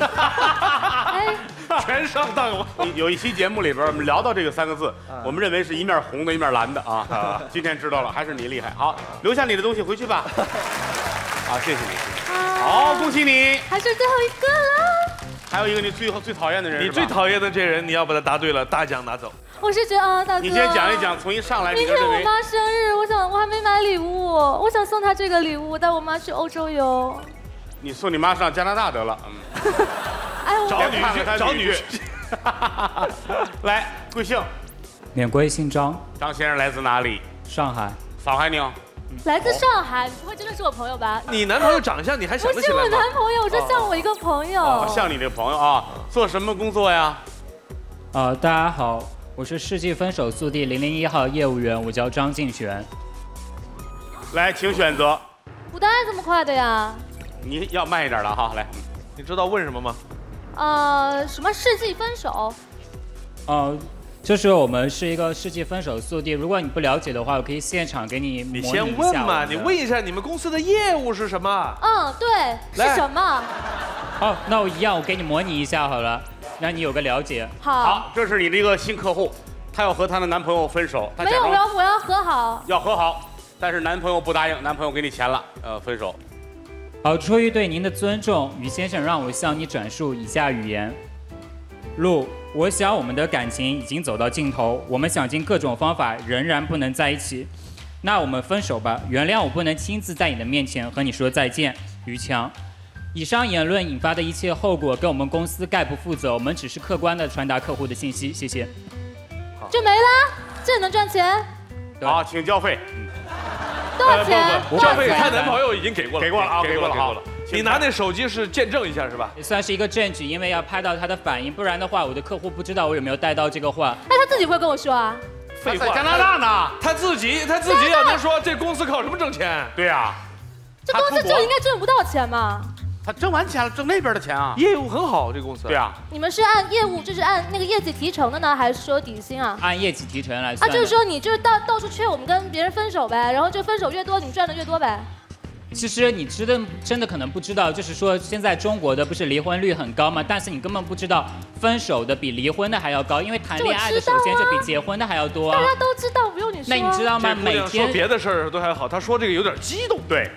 全上当了。 有一期节目里边，我们聊到这个3个字，我们认为是一面红的，一面蓝的啊。今天知道了，还是你厉害。好，留下你的东西回去吧。好，谢谢你。好，恭喜你。 还是最后一个了。 还有一个你最讨厌的人， 你最讨厌的这人，你要把他答对了，大奖拿走。 我是觉得啊，大哥， 你先讲一讲，从一上来你明就认为。 天我妈生日，我还没买礼物，我想送她这个礼物，带我妈去欧洲游。 你送你妈上加拿大得了， 哎，我找女婿。来，贵姓？ 免贵姓张。 张先生来自哪里？ 上海。 上海妞。 来自上海，你不会真的是我朋友吧？ 你男朋友长相你还想得起来吗？ 不是我男朋友，我说像我一个朋友。 像你这个朋友啊，做什么工作呀？ 大家好，我是世纪分手速递001号业务员，我叫张敬璇。 来，请选择。 不带这么快的呀？ 你要慢一点了哈，来。 你知道问什么吗？ 什么世纪分手？ 就是我们是一个世纪分手速递，如果你不了解的话，我可以现场给你模拟一下。 你先问嘛，你问一下你们公司的业务是什么？ 对，是什么？ 好，那我一样，我给你模拟一下好了，让你有个了解。 好， 这是你的一个新客户，她要和她的男朋友分手， 没有，我要和好。 要和好，但是男朋友不答应，男朋友给你钱了，分手。 好，出于对您的尊重，于先生让我向你转述以下语言。陆，我想我们的感情已经走到尽头，我们想尽各种方法，仍然不能在一起。那我们分手吧，原谅我不能亲自在你的面前和你说再见。于强，以上言论引发的一切后果跟我们公司概不负责，我们只是客观的传达客户的信息，谢谢。 就没了？这也能赚钱？ 好，请交费。 多少钱？ 交费她男朋友已经给过了， 给过了啊，给过了。 你拿那手机是见证一下是吧？ 也算是一个证据，因为要拍到他的反应，不然的话，我的客户不知道我有没有带到这个话。 那他自己会跟我说啊？ 废话， 加拿大呢？ 他自己要能说这公司靠什么挣钱？ 对呀， 这公司就应该挣不到钱嘛。 他挣完钱了，挣那边的钱啊。 业务很好，这公司。 对啊。 你们是按业务，就是按那个业绩提成的呢，还是说底薪啊？ 按业绩提成来算。 就是说你就是到处劝我们跟别人分手呗，然后就分手越多，你赚的越多呗。 其实你真的可能不知道，就是说现在中国的不是离婚率很高吗？但是你根本不知道分手的比离婚的还要高，因为谈恋爱的首先就比结婚的还要多啊。 大家都知道，不用你说。 那你知道吗？每天说别的事儿都还好，他说这个有点激动。 对，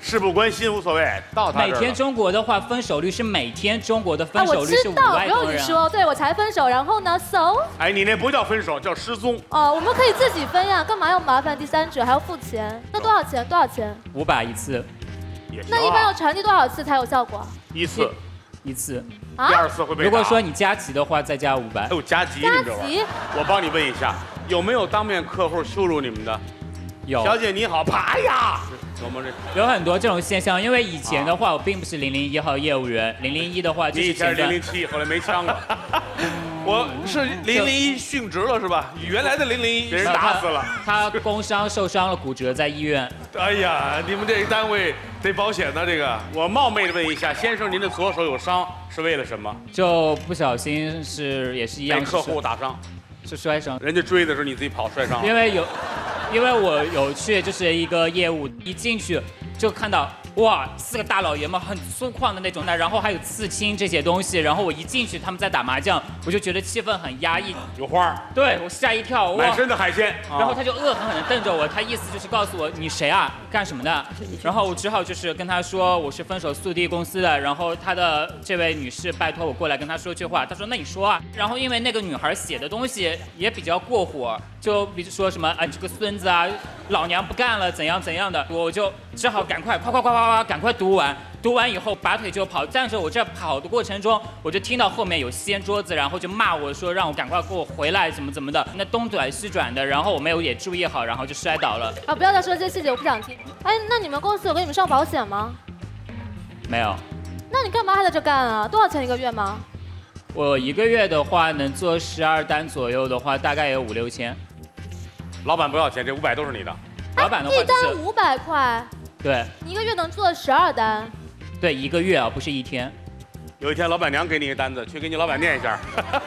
事不关心无所谓，到他这儿了每天中国的话，分手率是每天中国的分手我率是知道， 5万不用多人。 你说，对我才分手，然后呢？So？ 哎，你那不叫分手，叫失踪。 哦，我们可以自己分呀，干嘛要麻烦第三者还要付钱？那多少钱？多少钱 ？500一次。 那一般要传递多少次才有效果？ 一次。 一次。 啊？ 第2次会被打。 如果说你加急的话，再加500。 还有加急，你这玩意儿。我帮你问一下，有没有当面客户羞辱你们的？ 有。 小姐你好，啪呀！有吗？这有很多这种现象，因为以前的话我并不是001号业务员，001的话就是你以前是007，后来没枪了。 我是001殉职了是吧？原来的001 被人打死了， 他工伤受伤了，骨折在医院。 哎呀，你们这个单位得保险呢，这个。 我冒昧的问一下，先生，您的左手有伤是为了什么？ 就不小心也是一样， 被客户打伤， 是摔伤。 人家追的时候你自己跑摔伤了。 因为我有去就是一个业务，一进去就看到哇4个大老爷们很粗犷的那种，然后还有刺青这些东西，然后我一进去他们在打麻将，我就觉得气氛很压抑， 有花儿， 对我吓一跳， 满身的海鲜， 然后他就恶狠狠地瞪着我，他意思就是告诉我你谁啊，干什么的，然后我只好就是跟他说我是分手速递公司的，然后他的这位女士拜托我过来跟他说句话，他说那你说啊，然后因为那个女孩写的东西也比较过火，就比如说什么啊你这个孙子啊，老娘不干了怎样怎样的，我就只好赶快赶快读完，读完以后拔腿就跑，但是我这跑的过程中，我就听到后面有掀桌子，然后就骂我说让我赶快给我回来怎么怎么的，那东转西转的，然后我没有也注意好，然后就摔倒了。 啊，不要再说这些细节，我不想听。哎，那你们公司有给你们上保险吗？ 没有。 那你干嘛还在这干啊？多少钱一个月吗？ 我一个月的话能做12单左右的话，大概也有5、6千。 老板不要钱，这500都是你的。 老板的话一单500块。 对。 你一个月能做12单？ 对，一个月啊，不是一天。 有一天老板娘给你一个单子，去给你老板念一下。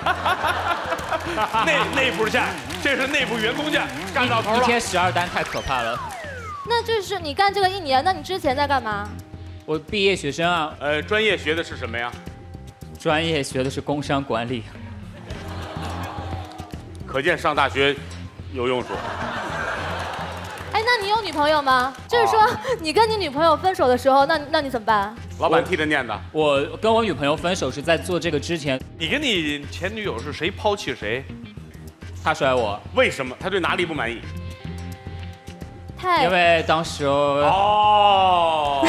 内部价，这是内部员工价，干到头了。 一天12单太可怕了。 那就是你干这个1年，那你之前在干嘛？ 我毕业学生啊。 专业学的是什么呀？ 专业学的是工商管理。 可见上大学有用处。 哎，那你有女朋友吗？就是说，你跟你女朋友分手的时候，那你怎么办？ 老板替他念的。 我跟我女朋友分手是在做这个之前。 你跟你前女友是谁抛弃谁？ 她甩我。 为什么？她对哪里不满意？ 因为当时哦，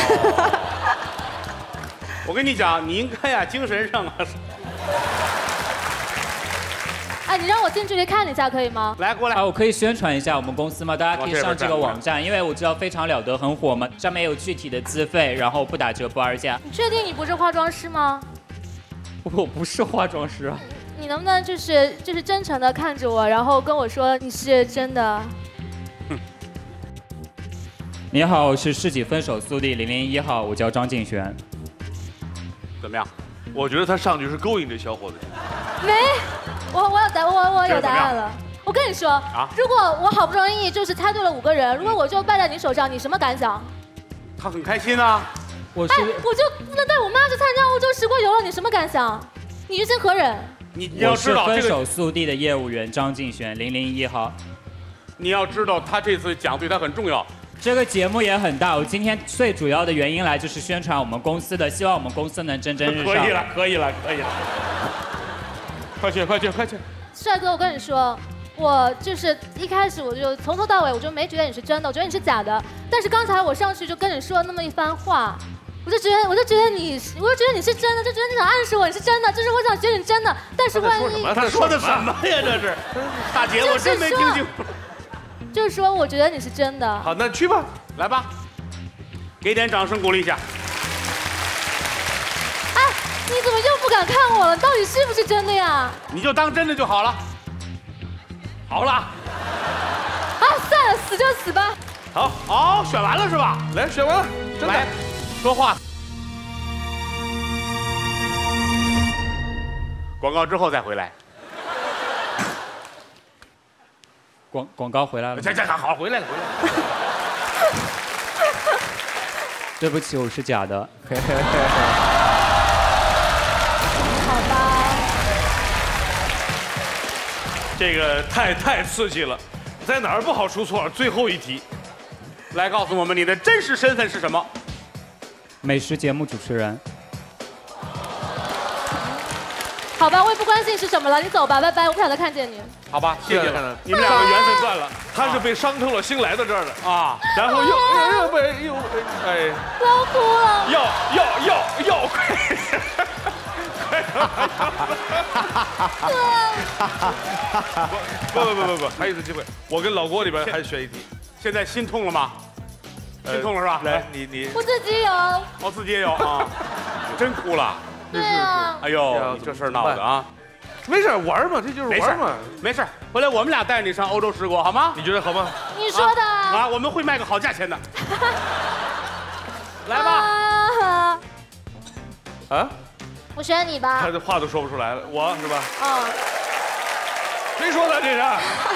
我跟你讲，你应该呀，精神上啊。 哎，你让我近距离看一下可以吗？ 来，过来。 我可以宣传一下我们公司吗？大家可以上这个网站，因为我知道非常了得很火嘛，上面有具体的资费，然后不打折不二价。 你确定你不是化妆师吗？ 我不是化妆师啊。 你能不能就是真诚的看着我，然后跟我说你是真的？ 你好，我是世纪分手速递001号，我叫张敬璇。 怎么样？ 我觉得他上去是勾引这小伙子。 没，我有答案了。我跟你说，如果我好不容易就是猜对了5个人，如果我就败在你手上，你什么感想？ 他很开心啊。 哎，我就不能带我妈去参加欧洲时光游了，你什么感想？你于心何忍？ 你要知道， 分手速递的业务员张敬璇001号。 你要知道，他这次讲对他很重要。 这个节目也很大，我今天最主要的原因来就是宣传我们公司的，希望我们公司能蒸蒸日上。 可以了。快去！ 帅哥，我跟你说，我就是一开始我就从头到尾我就没觉得你是真的，我觉得你是假的。但是刚才我上去就跟你说了那么一番话，我就觉得你是真的，就觉得你想暗示我你是真的，就是我想觉得你真的。但是万一他说的什么呀？这是大姐，我真没听清楚。 就是说，我觉得你是真的。 好，那去吧， 来吧，给点掌声鼓励一下。 哎，你怎么又不敢看我了？到底是不是真的呀？ 你就当真的就好了。好了。 啊，算了，死就死吧。 好，选完了是吧？ 来，选完了，真的。 来，说话。广告之后再回来。 广告回来了。 好，回来了。 对不起，我是假的。 好吧。 这个太刺激了，在哪儿不好出错？最后一题， 来告诉我们你的真实身份是什么？ 美食节目主持人。 好吧，我也不关心是什么了，你走吧，拜拜，我不想再看见你。 好吧，谢谢了，你们两个缘分断了。 他是被伤透了心来到这儿的啊， 然后又哎， 不要哭了。 要快！不，还有一次机会，我跟老郭里边还选一题。 现在心痛了吗？心痛了是吧？ 来，你我自己有， 我自己也有啊，真哭了。 对啊。 哎呦，你这事儿闹的啊！ 没事，玩嘛，这就是玩嘛， 没事。回来我们俩带你上欧洲十国，好吗？ 你觉得好吗？ 你说的啊，我们会卖个好价钱的。来吧。 啊？ 我选你吧。 他这话都说不出来了，我是吧？ 嗯。 谁说的这是？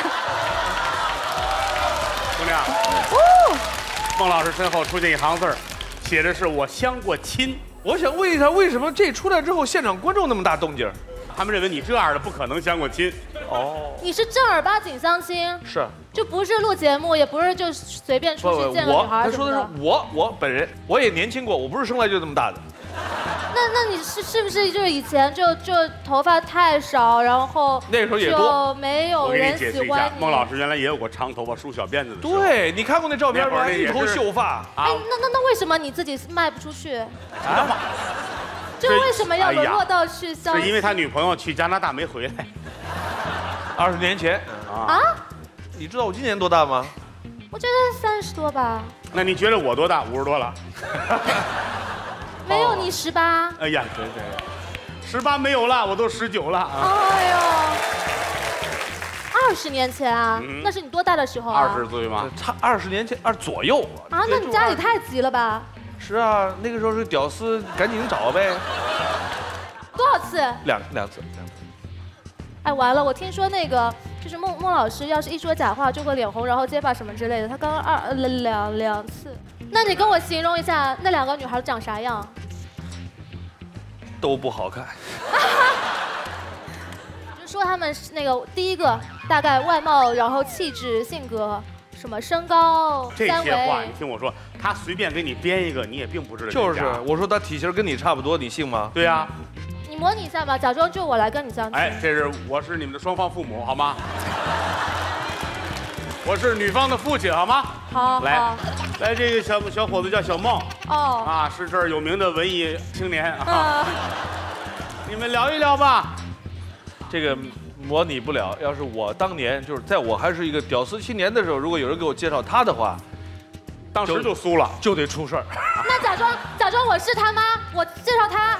姑娘。孟老师身后出现一行字儿，写的是“我相过亲”。 我想问一下，为什么这出来之后，现场观众那么大动静？ 他们认为你这样的不可能相过亲。 哦， 你是正儿八经相亲， 是， 就不是录节目，也不是就随便出去见个女孩他说的是我本人，我也年轻过，我不是生来就这么大的。 那你是不是就是以前就头发太少，然后那时候也多， 没有人喜欢你？ 孟老师原来也有过长头发梳小辫子的。 对，你看过那照片吗？一头秀发。 哎，那为什么你自己卖不出去？啊？就为什么要沦落到去相亲？ 是因为他女朋友去加拿大没回来。 20年前啊？ 你知道我今年多大吗？ 我觉得30多吧。 那你觉得我多大？50多了。 没有你18。 哎呀，对，18没有了，我都19了啊。 哎呦，20年前啊，那是你多大的时候啊 ？20岁吗？ 差20年前左右。 啊，那你家里太急了吧？ 是啊，那个时候是屌丝，赶紧找呗。 多少次？ 两次。 哎，完了！我听说那个就是孟老师，要是一说假话就会脸红，然后结巴什么之类的。他刚刚两次。那你跟我形容一下那2个女孩长啥样？ 都不好看。 就说他们那个第一个大概外貌，然后气质、性格，什么身高、 这些话你听我说，他随便给你编一个，你也并不知道。 就是，我说他体型跟你差不多，你信吗？ 对呀。 你模拟一下吧，假装就我来跟你相亲。 哎，我是你们的双方父母，好吗？我是女方的父亲，好吗？ 好。 来，这个小伙子叫小孟。 哦。 啊，是这儿有名的文艺青年啊。你们聊一聊吧。 这个模拟不了。要是我当年就是在我还是一个屌丝青年的时候，如果有人给我介绍他的话， 当时就输了， 就得出事儿。 那假装我是他妈，我介绍他。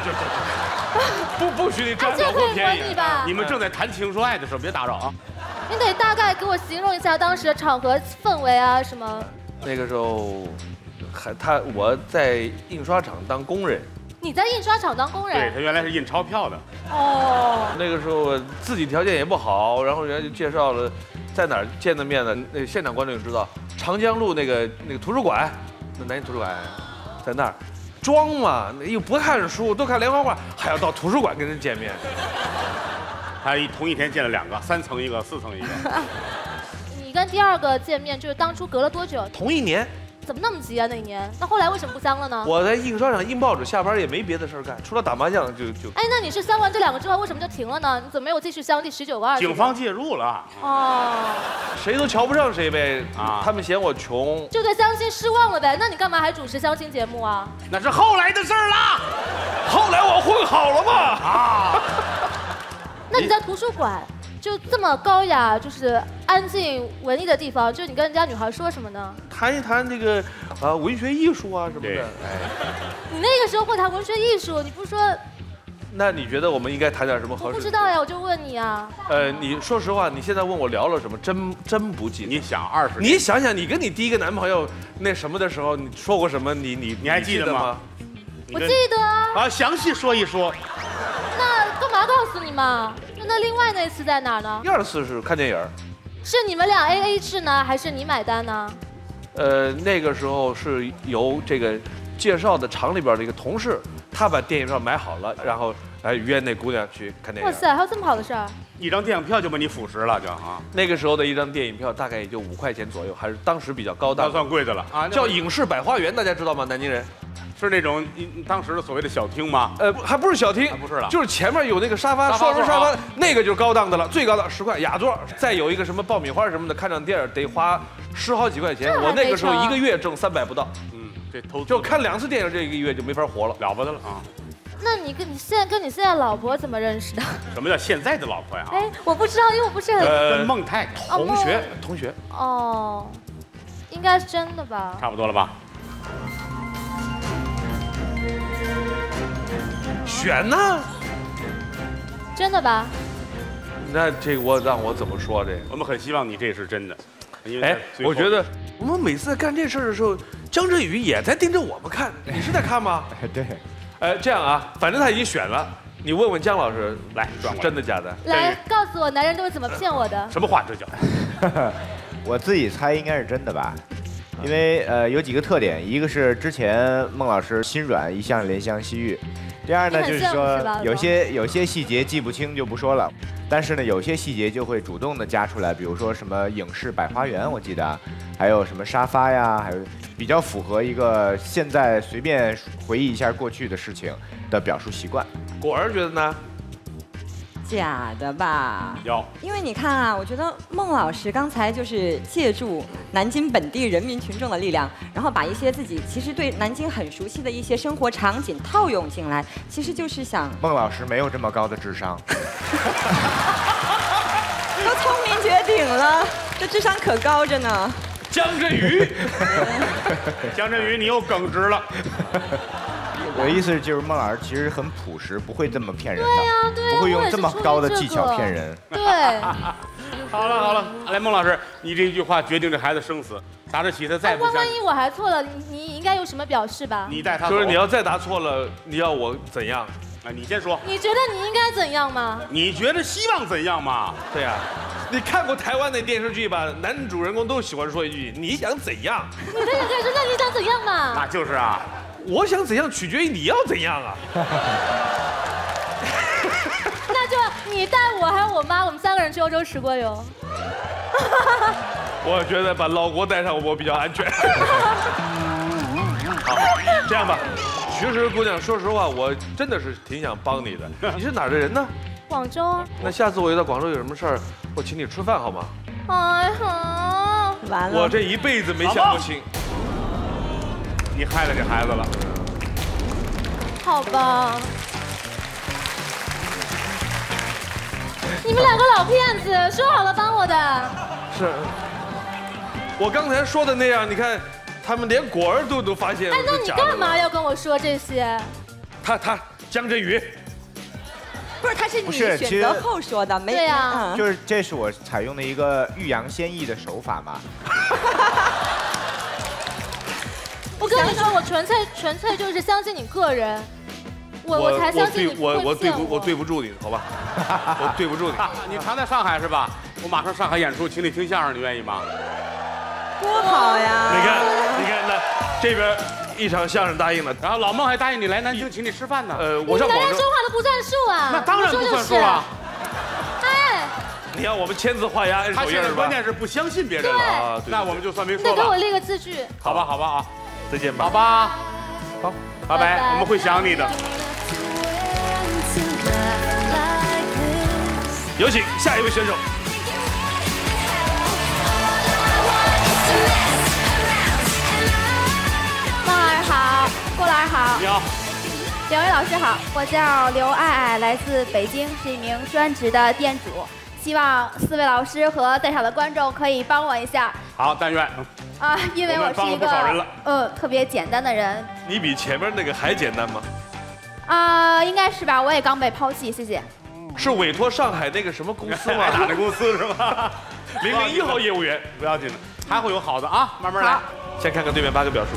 不许你占老婆便宜吧？ 你们正在谈情说爱的时候，别打扰啊。 你得大概给我形容一下当时的场合氛围啊什么。 那个时候，我在印刷厂当工人。 你在印刷厂当工人？ 对，他原来是印钞票的。 哦。 那个时候自己条件也不好，然后人家就介绍了，在哪儿见的面呢？那个现场观众就知道，长江路那个图书馆，那南京图书馆，在那儿。装嘛，又不看书，都看连环画，还要到图书馆跟人见面。 他同一天见了2个，3层一个，4层一个。 你跟第2个见面就是当初隔了多久？ 同一年。 怎么那么急啊？那一年？那后来为什么不相了呢？ 我在印刷厂印报纸，下班也没别的事儿干，除了打麻将就。 哎，那你是相完这2个之后，为什么就停了呢？你怎么没有继续相第19个、20个？ 警方介入了。 哦。 谁都瞧不上谁呗啊！他们嫌我穷， 就对相亲失望了呗？那你干嘛还主持相亲节目啊？ 那是后来的事儿了。 后来我混好了嘛啊！ 那你在图书馆就这么高雅，就是安静文艺的地方，就你跟人家女孩说什么呢？ 谈一谈这个文学艺术啊什么的。哎， 你那个时候会谈文学艺术，你不说？ 那你觉得我们应该谈点什么合适？ 我不知道呀，我就问你啊。 你说实话，你现在问我聊了什么，真不记得。 你想20年， 你想想，你跟你第1个男朋友那什么的时候，你说过什么？你还记得吗？ 我记得啊。 详细说一说。 那干嘛告诉你嘛？那另外那次在哪儿呢？ 第2次是看电影。 是你们俩 AA 制呢，还是你买单呢？ 那个时候是由这个介绍的厂里边的一个同事，他把电影票买好了，然后来约那姑娘去看电影。 哇塞，还有这么好的事儿 ！1张电影票就把你腐蚀了，就啊。 那个时候的1张电影票大概也就5块钱左右，还是当时比较高档。 那算贵的了啊！ 叫影视百花园，大家知道吗？南京人。 是那种当时的所谓的小厅吗？ 还不是小厅， 不是了， 就是前面有那个沙发，双人沙发，那个就是高档的了，最高档10块雅座，再有一个什么爆米花什么的，看场电影得花10好几块钱。我那个时候1个月挣300不到。 这投资就看2次电影，这1个月就没法活了， 了不得了啊！ 那你现在跟你现在老婆怎么认识的？ 什么叫现在的老婆呀？ 哎，我不知道，因为我不是很跟孟太太同学。 哦，应该是真的吧？ 差不多了吧？ 选呢？ 真的吧？ 那这个让我怎么说这个？ 我们很希望你这是真的，因为我觉得我们每次在干这事儿的时候，江振宇也在盯着我们看。你是在看吗？ 对。 这样啊，反正他已经选了，你问问姜老师，来，真的假的？ 来，告诉我男人都是怎么骗我的？ 什么话这叫？ 我自己猜应该是真的吧，因为有几个特点，一个是之前孟老师心软，一向怜香惜玉。第二呢，就是说有些细节记不清就不说了，但是呢，有些细节就会主动的加出来，比如说什么影视百花园，我记得，还有什么沙发呀，还有比较符合一个现在随便回忆一下过去的事情的表述习惯。 果儿觉得呢？ 假的吧？ 有， 因为你看啊，我觉得孟老师刚才就是借助南京本地人民群众的力量，然后把一些自己其实对南京很熟悉的一些生活场景套用进来，其实就是想。 孟老师没有这么高的智商。 都聪明绝顶了，这智商可高着呢。 江振宇， 江振宇，你又耿直了。 我的意思就是孟老师其实很朴实，不会这么骗人的， 对呀， 不会用这么高的技巧骗人。 对。 好了，来，孟老师，你这一句话决定这孩子生死。答得起他再不相信。 万一我还错了，你应该有什么表示吧？ 你带他就是你要再答错了，你要我怎样？ 啊，你先说。 你觉得你应该怎样吗？ 你觉得希望怎样嘛？ 对呀。你看过台湾的电视剧吧？男主人公都喜欢说一句：“你想怎样？” 你这也可以说那你想怎样嘛？ 那就是啊， 我想怎样取决于你要怎样啊。 那就你带我还有我妈，我们3个人去欧洲吃过哟。 我觉得把老国带上我比较安全。好，这样吧，其实姑娘，说实话，我真的是挺想帮你的。你是哪儿的人呢？ 广州啊。 那下次我到广州有什么事儿，我请你吃饭好吗？ 哎呀， 完了！ 我这一辈子没想过请。 你害了这孩子了。 好吧。你们2个老骗子，说好了帮我的。 是。我刚才说的那样，你看，他们连果儿都发现。 哎，那你干嘛要跟我说这些？ 他江振宇。 不是，他是你选择后说的，没对呀。 就是这是我采用的一个欲扬先抑的手法嘛。 我跟你说，我纯粹就是相信你个人，我才相信你不会骗我对不住你，好吧？我对不住你。 你常在上海是吧？我马上上海演出，请你听相声，你愿意吗？ 多好呀！ 你看，那这边一场相声答应了， 然后老孟还答应你来南京请你吃饭呢。 我上广州。 你们连说话都不算数啊！ 那当然不算数啊！ 哎， 你看我们签字画押按手印是吧？ 他现在关键是不相信别人了啊！那我们就算没说吧。 你得给我列个字据。 好吧啊， 再见吧。 好吧， 好， 拜拜，我们会想你的。 有请下一位选手。 孟老师好，郭老师好。 你好。 两位老师好，我叫刘爱爱，来自北京，是一名专职的店主。希望4位老师和在场的观众可以帮我一下。 好，但愿。 啊，因为我是一个特别简单的人。 你比前面那个还简单吗？ 应该是吧，我也刚被抛弃，谢谢。 是委托上海那个什么公司吗？ 挨打的公司是吧 ？001号业务员， 不要紧的，还会有好的啊，慢慢来。 先看看对面8个表述。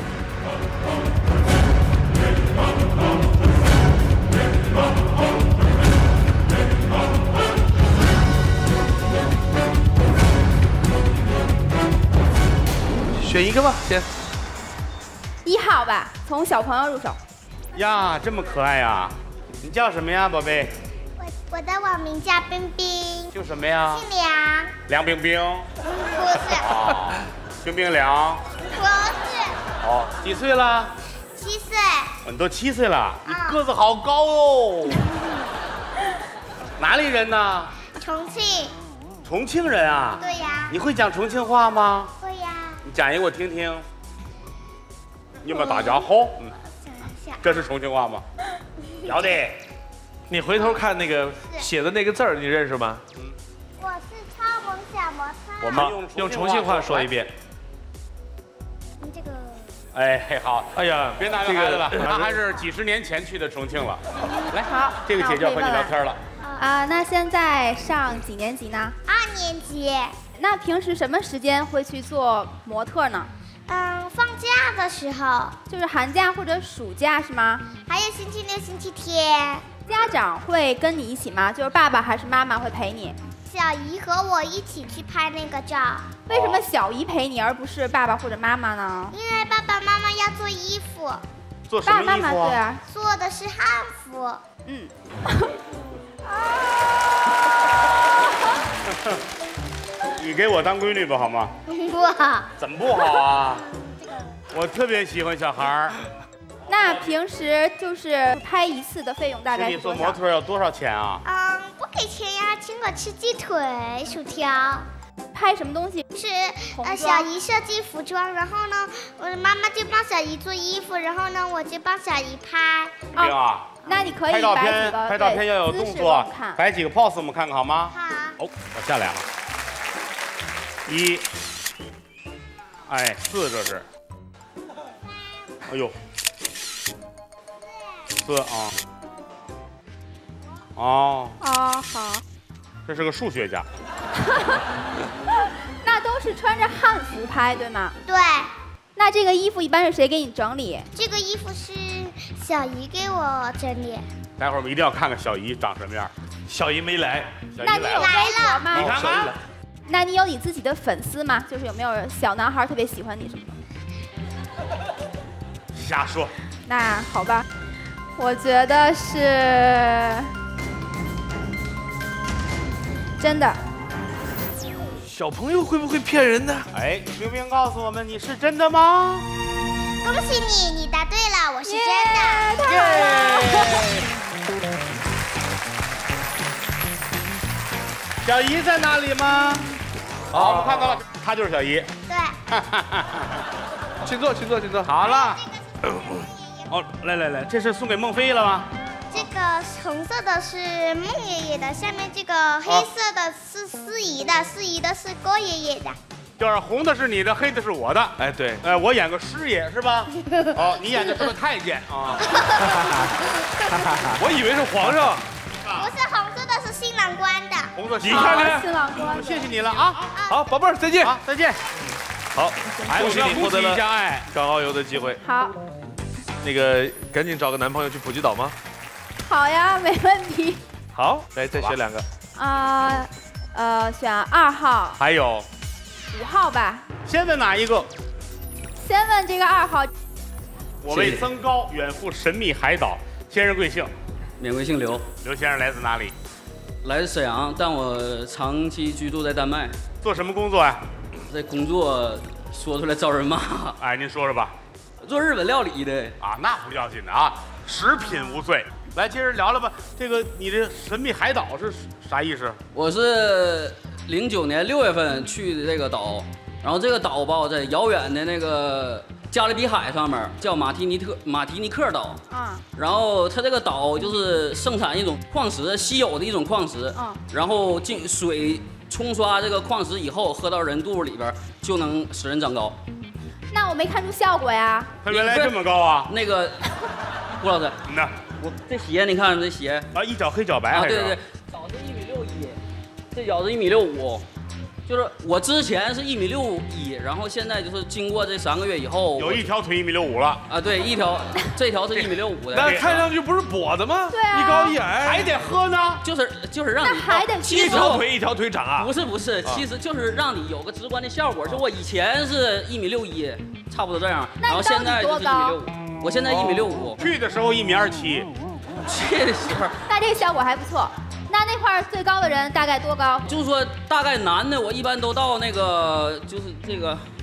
选一个吧，先。 1号吧，从小朋友入手。 呀，这么可爱呀！你叫什么呀，宝贝？ 我的网名叫冰冰。 叫什么呀？ 姓梁。 梁冰冰。 不是。 哦，冰冰凉。 不是。 哦，几岁了 7岁。 你都7岁了，你个子好高哦。哪里人呢？ 重庆。 重庆人啊？ 对呀。 你会讲重庆话吗？ 会呀。 你讲一个我听听。你们大家好。这是重庆话吗？要得。 你回头看那个写的那个字儿，你认识吗？ 我是超萌小模特。 我们用重庆话说一遍。 你这个。 哎，好。 哎呀， 别拿这孩子了，他还是几10年前去的重庆了。来，好，这个姐姐要和你聊天了。 那现在上几年级呢 ？2年级。 那平时什么时间会去做模特呢？ 放假的时候， 就是寒假或者暑假是吗？ 还有星期6、星期天。 家长会跟你一起吗？就是爸爸还是妈妈会陪你？ 小姨和我一起去拍那个照。 为什么小姨陪你，而不是爸爸或者妈妈呢？ 因为爸爸妈妈要做衣服。 做什么衣服啊？ 爸爸妈妈对啊， 做的是汉服。 你给我当闺女吧，好吗？ 不好。 怎么不好啊？我特别喜欢小孩儿。 那平时就是拍一次的费用大概是多少？ 你做模特要多少钱啊？ 不给钱呀，请我吃鸡腿、薯条。 拍什么东西？ 是小姨设计服装，然后呢，我的妈妈就帮小姨做衣服，然后呢，我就帮小姨拍。 啊， 那你可以拍照摆几个拍照片要有动作，摆几个 pose 我们看看好吗？ 好。 哦，我下来了。1，哎，4这是。哎呦，4啊。哦。 好。 这是个数学家。 那都是穿着汉服拍对吗？ 对。 那这个衣服一般是谁给你整理？ 这个衣服是小姨给我整理。 待会儿我们一定要看看小姨长什么样。 小姨没来。 那你有微博吗？ 你看看。 那你有你自己的粉丝吗？就是有没有小男孩特别喜欢你什么的？ 瞎说。 那好吧，我觉得是真的。 小朋友会不会骗人呢？ 哎，冰冰告诉我们，你是真的吗？ 恭喜你，你答对了，我是真的。 太好了。 小姨在哪里吗？好，我们看到了，她就是小姨。 对。 请坐，请坐，请坐。 好了。哦，来，这是送给孟非了吗？ 这个红色的是孟爷爷的，下面这个黑色的是司仪的，司仪的是郭爷爷的。 就是红的是你的，黑的是我的。 哎，对。 我演个师爷是吧？哦，你演的是个太监啊。 我以为是皇上。 不是，红色的是新郎官的。 红色， 你看看。 新郎官。 谢谢你了啊！ 好，宝贝儿，再见。 好，再见。 好，恭喜你获得了哎港澳游的机会。 好。 那个，赶紧找个男朋友去普吉岛吗？ 好呀，没问题。 好，来再选2个。 选2号。 还有 5号吧。 先问哪一个？ 先问这个2号。 我为增高，远赴神秘海岛。先生贵姓？ 免贵姓刘。 刘先生来自哪里？ 来自沈阳，但我长期居住在丹麦。 做什么工作呀？ 这工作说出来招人骂。 哎，您说说吧。 做日本料理的。 啊，那不要紧的啊，食品无罪。来，接着聊聊吧。这个你这神秘海岛是啥意思？ 我是09年6月份去的这个岛，然后这个岛吧，在遥远的那个加勒比海上面，叫马提尼克岛。然后它这个岛就是盛产一种矿石，稀有的一种矿石。然后进水冲刷这个矿石以后，喝到人肚子里边就能使人长高。 那我没看出效果呀。 它原来这么高啊？ 那个，郭老师，我这鞋你看这鞋啊，一脚黑脚白啊，对，脚是1.61米，这脚是1.65米，就是我之前是1.61米，然后现在就是经过这3个月以后， 有一条腿1.65米了啊，对，这条是1.65米的， 那看上去不是跛的吗？ 对啊， 一高一矮， 还得喝呢， 就是让你还得一条腿一条腿长啊？ 不是，其实就是让你有个直观的效果，是我以前是1.61米，差不多这样，然后现在就是1.65米，我现在1.65米， 去的时候1.27米。 去的时候， 那这个效果还不错。那块最高的人大概多高？ 就是说，大概男的我一般都到那个，就是这个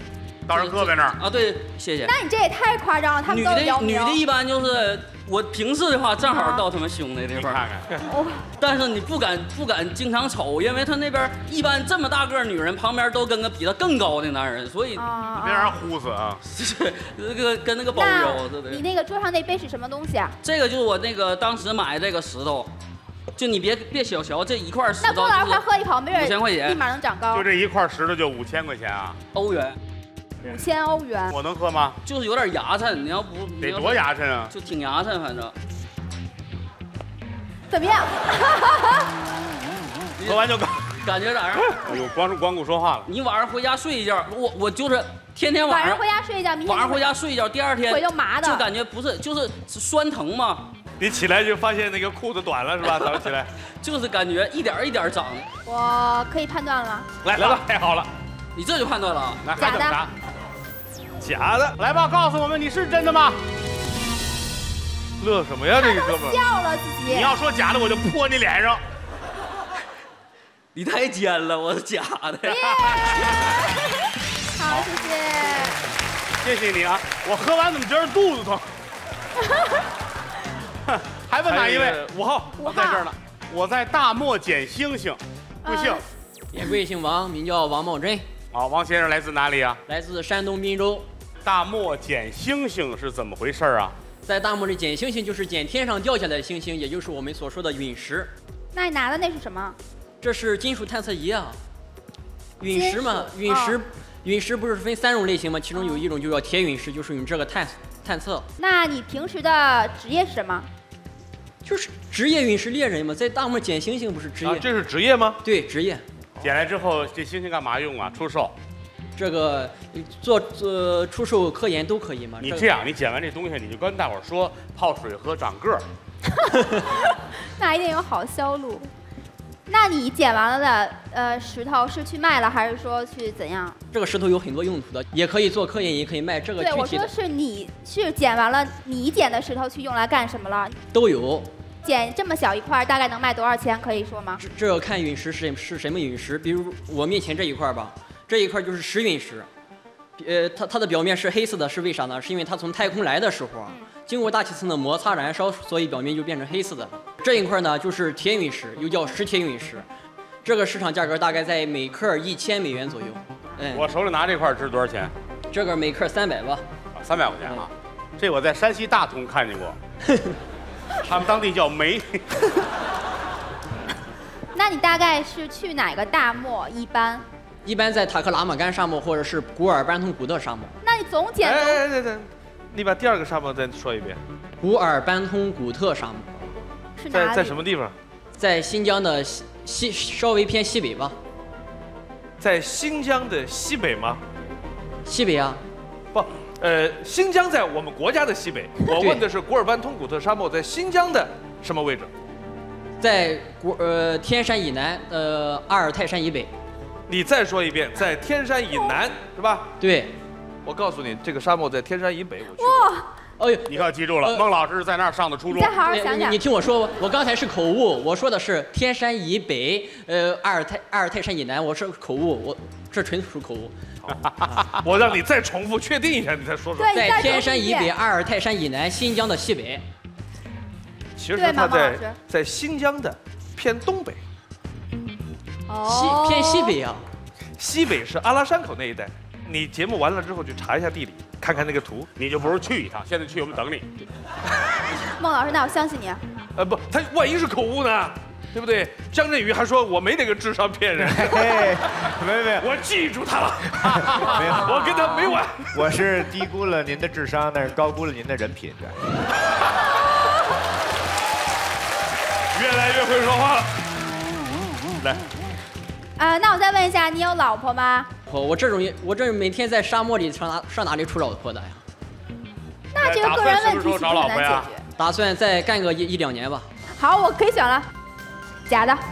到人胳膊那儿啊，对，谢谢。 那你这也太夸张了，他们都是姚明。 女的一般就是我平视的话，正好到他们胸那地方。 看看。 但是你不敢经常瞅，因为他那边一般这么大个女人旁边都跟个比他更高的男人，所以别让人呼死啊！ 那个跟那个包腰似的。 你那个桌上那杯是什么东西啊？ 这个就是我那个当时买这个石头。就你别小瞧这一块石头， 那郭老师他喝一泡面 5000块钱， 立马能长高。 就这一块石头就5000块钱啊？ 欧元。 5000欧元。 我能喝吗？ 就是有点牙碜，你要不得多牙碜啊？ 就挺牙碜，反正。 怎么样？ 喝完就感觉咋样？ 哎呦，光顾说话了。 你晚上回家睡一觉，我就是天天晚上回家睡一觉， 晚上回家睡一觉，第二天腿就麻的， 就感觉不是就是酸疼嘛。 你起来就发现那个裤子短了是吧？早上起来就是感觉一点一点长。 我可以判断了吗？ 来吧，太好了， 你这就判断了。 来，还等啥？ 假的， 来吧，告诉我们你是真的吗？ 乐什么呀，这个哥们儿？ 笑了自己。 你要说假的，我就泼你脸上。 你太尖了，我是假的。 好，谢谢。 谢谢你啊！我喝完怎么觉得肚子疼？还问哪一位？5号，在这儿呢。我在大漠捡星星，贵姓？ 也贵姓王，名叫王茂珍。 好，王先生来自哪里啊？ 来自山东滨州。 大漠捡星星是怎么回事啊？ 在大漠里捡星星，就是捡天上掉下来的星星，也就是我们所说的陨石。 那你拿的那是什么？ 这是金属探测仪啊。陨石嘛，陨石不是分3种类型吗？其中有一种就叫铁陨石，就是用这个探测。 那你平时的职业是什么？ 就是职业陨石猎人嘛，在大漠捡星星不是职业？ 这是职业吗？ 对，职业。 捡来之后，这星星干嘛用啊？出售？ 这个做出售科研都可以嘛。 你这样，你捡完这东西，你就跟大伙儿说泡水喝长个儿。 那一定有好销路。那你捡完了的石头是去卖了，还是说去怎样？ 这个石头有很多用途的，也可以做科研，也可以卖。这个具体的。 对，我说是你是捡完了，你捡的石头去用来干什么了？ 都有。 捡这么小一块，大概能卖多少钱？可以说吗？ 这要看陨石是什么陨石。比如我面前这一块吧，这一块就是石陨石。它的表面是黑色的，是为啥呢？是因为它从太空来的时候啊，经过大气层的摩擦燃烧，所以表面就变成黑色的了。这一块呢就是铁陨石，又叫石铁陨石。这个市场价格大概在每克1000美元左右。 我手里拿这块值多少钱？ 这个每克300吧。 300块钱啊！这我在山西大同看见过。他们当地叫煤。 那你大概是去哪个大漠？ 一般在塔克拉玛干沙漠或者是古尔班通古特沙漠。 那你总捡对，你把第2个沙漠再说一遍。 古尔班通古特沙漠是哪里？ 在什么地方？ 在新疆的稍微偏西北吧。 在新疆的西北吗？ 西北啊。 不。新疆在我们国家的西北。我问的是古尔班通古特沙漠在新疆的什么位置？ 在天山以南，阿尔泰山以北。 你再说一遍，在天山以南是吧？ 对。 我告诉你，这个沙漠在天山以北。我去过。 哎呦， 你可记住了，孟老师在那儿上的初中。 你再好好想想。 你听我说，我刚才是口误，我说的是天山以北，阿尔泰山以南，我是口误，我这纯属口误。 我让你再重复确定一下，你再说说。 在天山以北，阿尔泰山以南，新疆的西北。 其实它在新疆的偏东北。 偏西北啊。 西北是阿拉山口那一带。你节目完了之后去查一下地理，看看那个图， 你就不如去一趟。现在去我们等你。 孟老师，那我相信你。 不，他万一是口误呢？对不对？张振宇还说我没那个智商骗人。 没， 我记住他了。 没有， 我跟他没完。 我是低估了您的智商，但是高估了您的人品。 越来越会说话了。来。 那我再问一下，你有老婆吗？ 我这每天在沙漠里上哪里出老婆的呀？ 那这个个人问题是不是很难解决？ 打算再干个1、2年吧。 好，我可以选了。假的。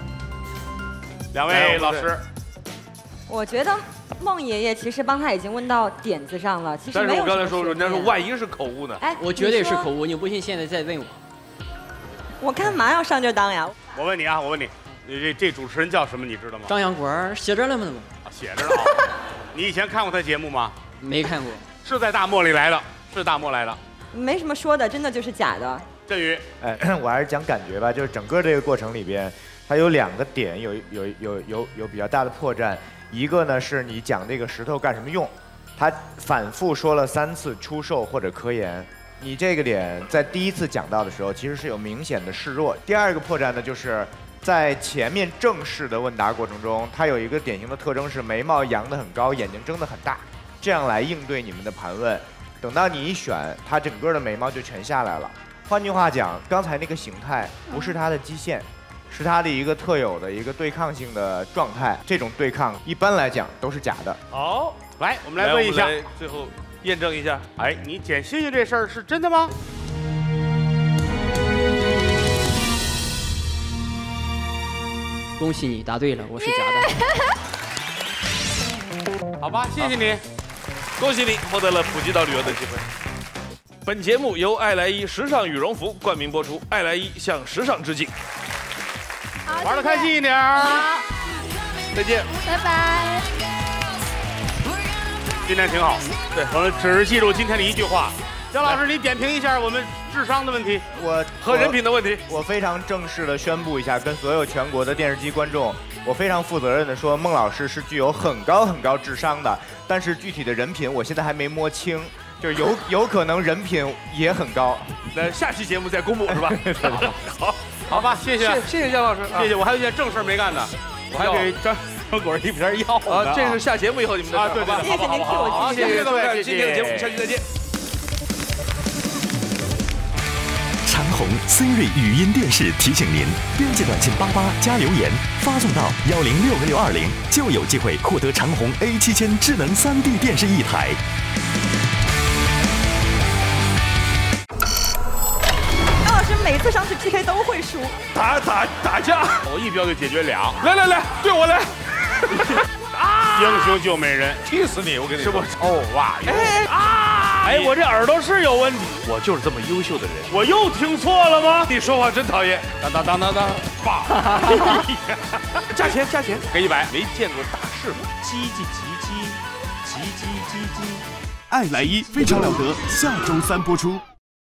2位老师， 我觉得孟爷爷其实帮他已经问到点子上了。其实但是我刚才说，人家说万一是口误呢？ 哎， 我绝对是口误，你不信现在再问我。 我干嘛要上这当呀？ 我问你啊，这主持人叫什么？你知道吗？ 张扬国写着了吗？ 写着呢啊。 你以前看过他节目吗？ 没看过。 是在大漠里来的，是大漠来的。 没什么说的，真的就是假的。 振宇， 我还是讲感觉吧，就是整个这个过程里边，它有2个点有比较大的破绽。一个呢是你讲这个石头干什么用，他反复说了3次出售或者科研，你这个点在第1次讲到的时候其实是有明显的示弱。第2个破绽呢就是在前面正式的问答过程中，它有一个典型的特征是眉毛扬得很高，眼睛睁得很大，这样来应对你们的盘问。等到你一选，它整个的眉毛就全下来了。换句话讲，刚才那个形态不是它的基线，是它的一个特有的一个对抗性的状态。这种对抗一般来讲都是假的。 好，来，我们来问一下， 最后验证一下。 哎，你捡星星这事儿是真的吗？ 恭喜你答对了，我是假的。好吧，谢谢你， 恭喜你获得了普吉岛旅游的机会。本节目由爱来伊时尚羽绒服冠名播出，爱来伊向时尚致敬。 玩得开心一点。好， 再见， 拜拜。 今天挺好，对，我们只是记住今天的一句话。姜老师，你点评一下我们智商的问题， 和人品的问题。 我非常正式的宣布一下，跟所有全国的电视机观众，我非常负责任的说，孟老师是具有很高智商的，但是具体的人品我现在还没摸清，就是有可能人品也很高。 那下期节目再公布是吧？ 好吧，谢谢姜老师， 谢谢。我还有一件正事没干呢，我还给张果一瓶药啊，这是下节目以后你们的事。 对，好， 谢谢各位，今天的节目下期再见。 长虹 Siri 语音电视提醒您：编辑短信88加留言，发送到106620，就有机会获得长虹 A7000智能3D 电视1台。 张老师每次上去 PK 都会输， 打架，我一镖就解决俩。 来，对我来。 英雄救美人， 踢死你！我跟你说，是不？哦哇！ 哎，我这耳朵是有问题，我就是这么优秀的人。 我又听错了吗？ 你说话真讨厌。 当，爸！ 价钱， 给100。 没见过大师傅，叽。 爱来伊非常了得，下周3播出。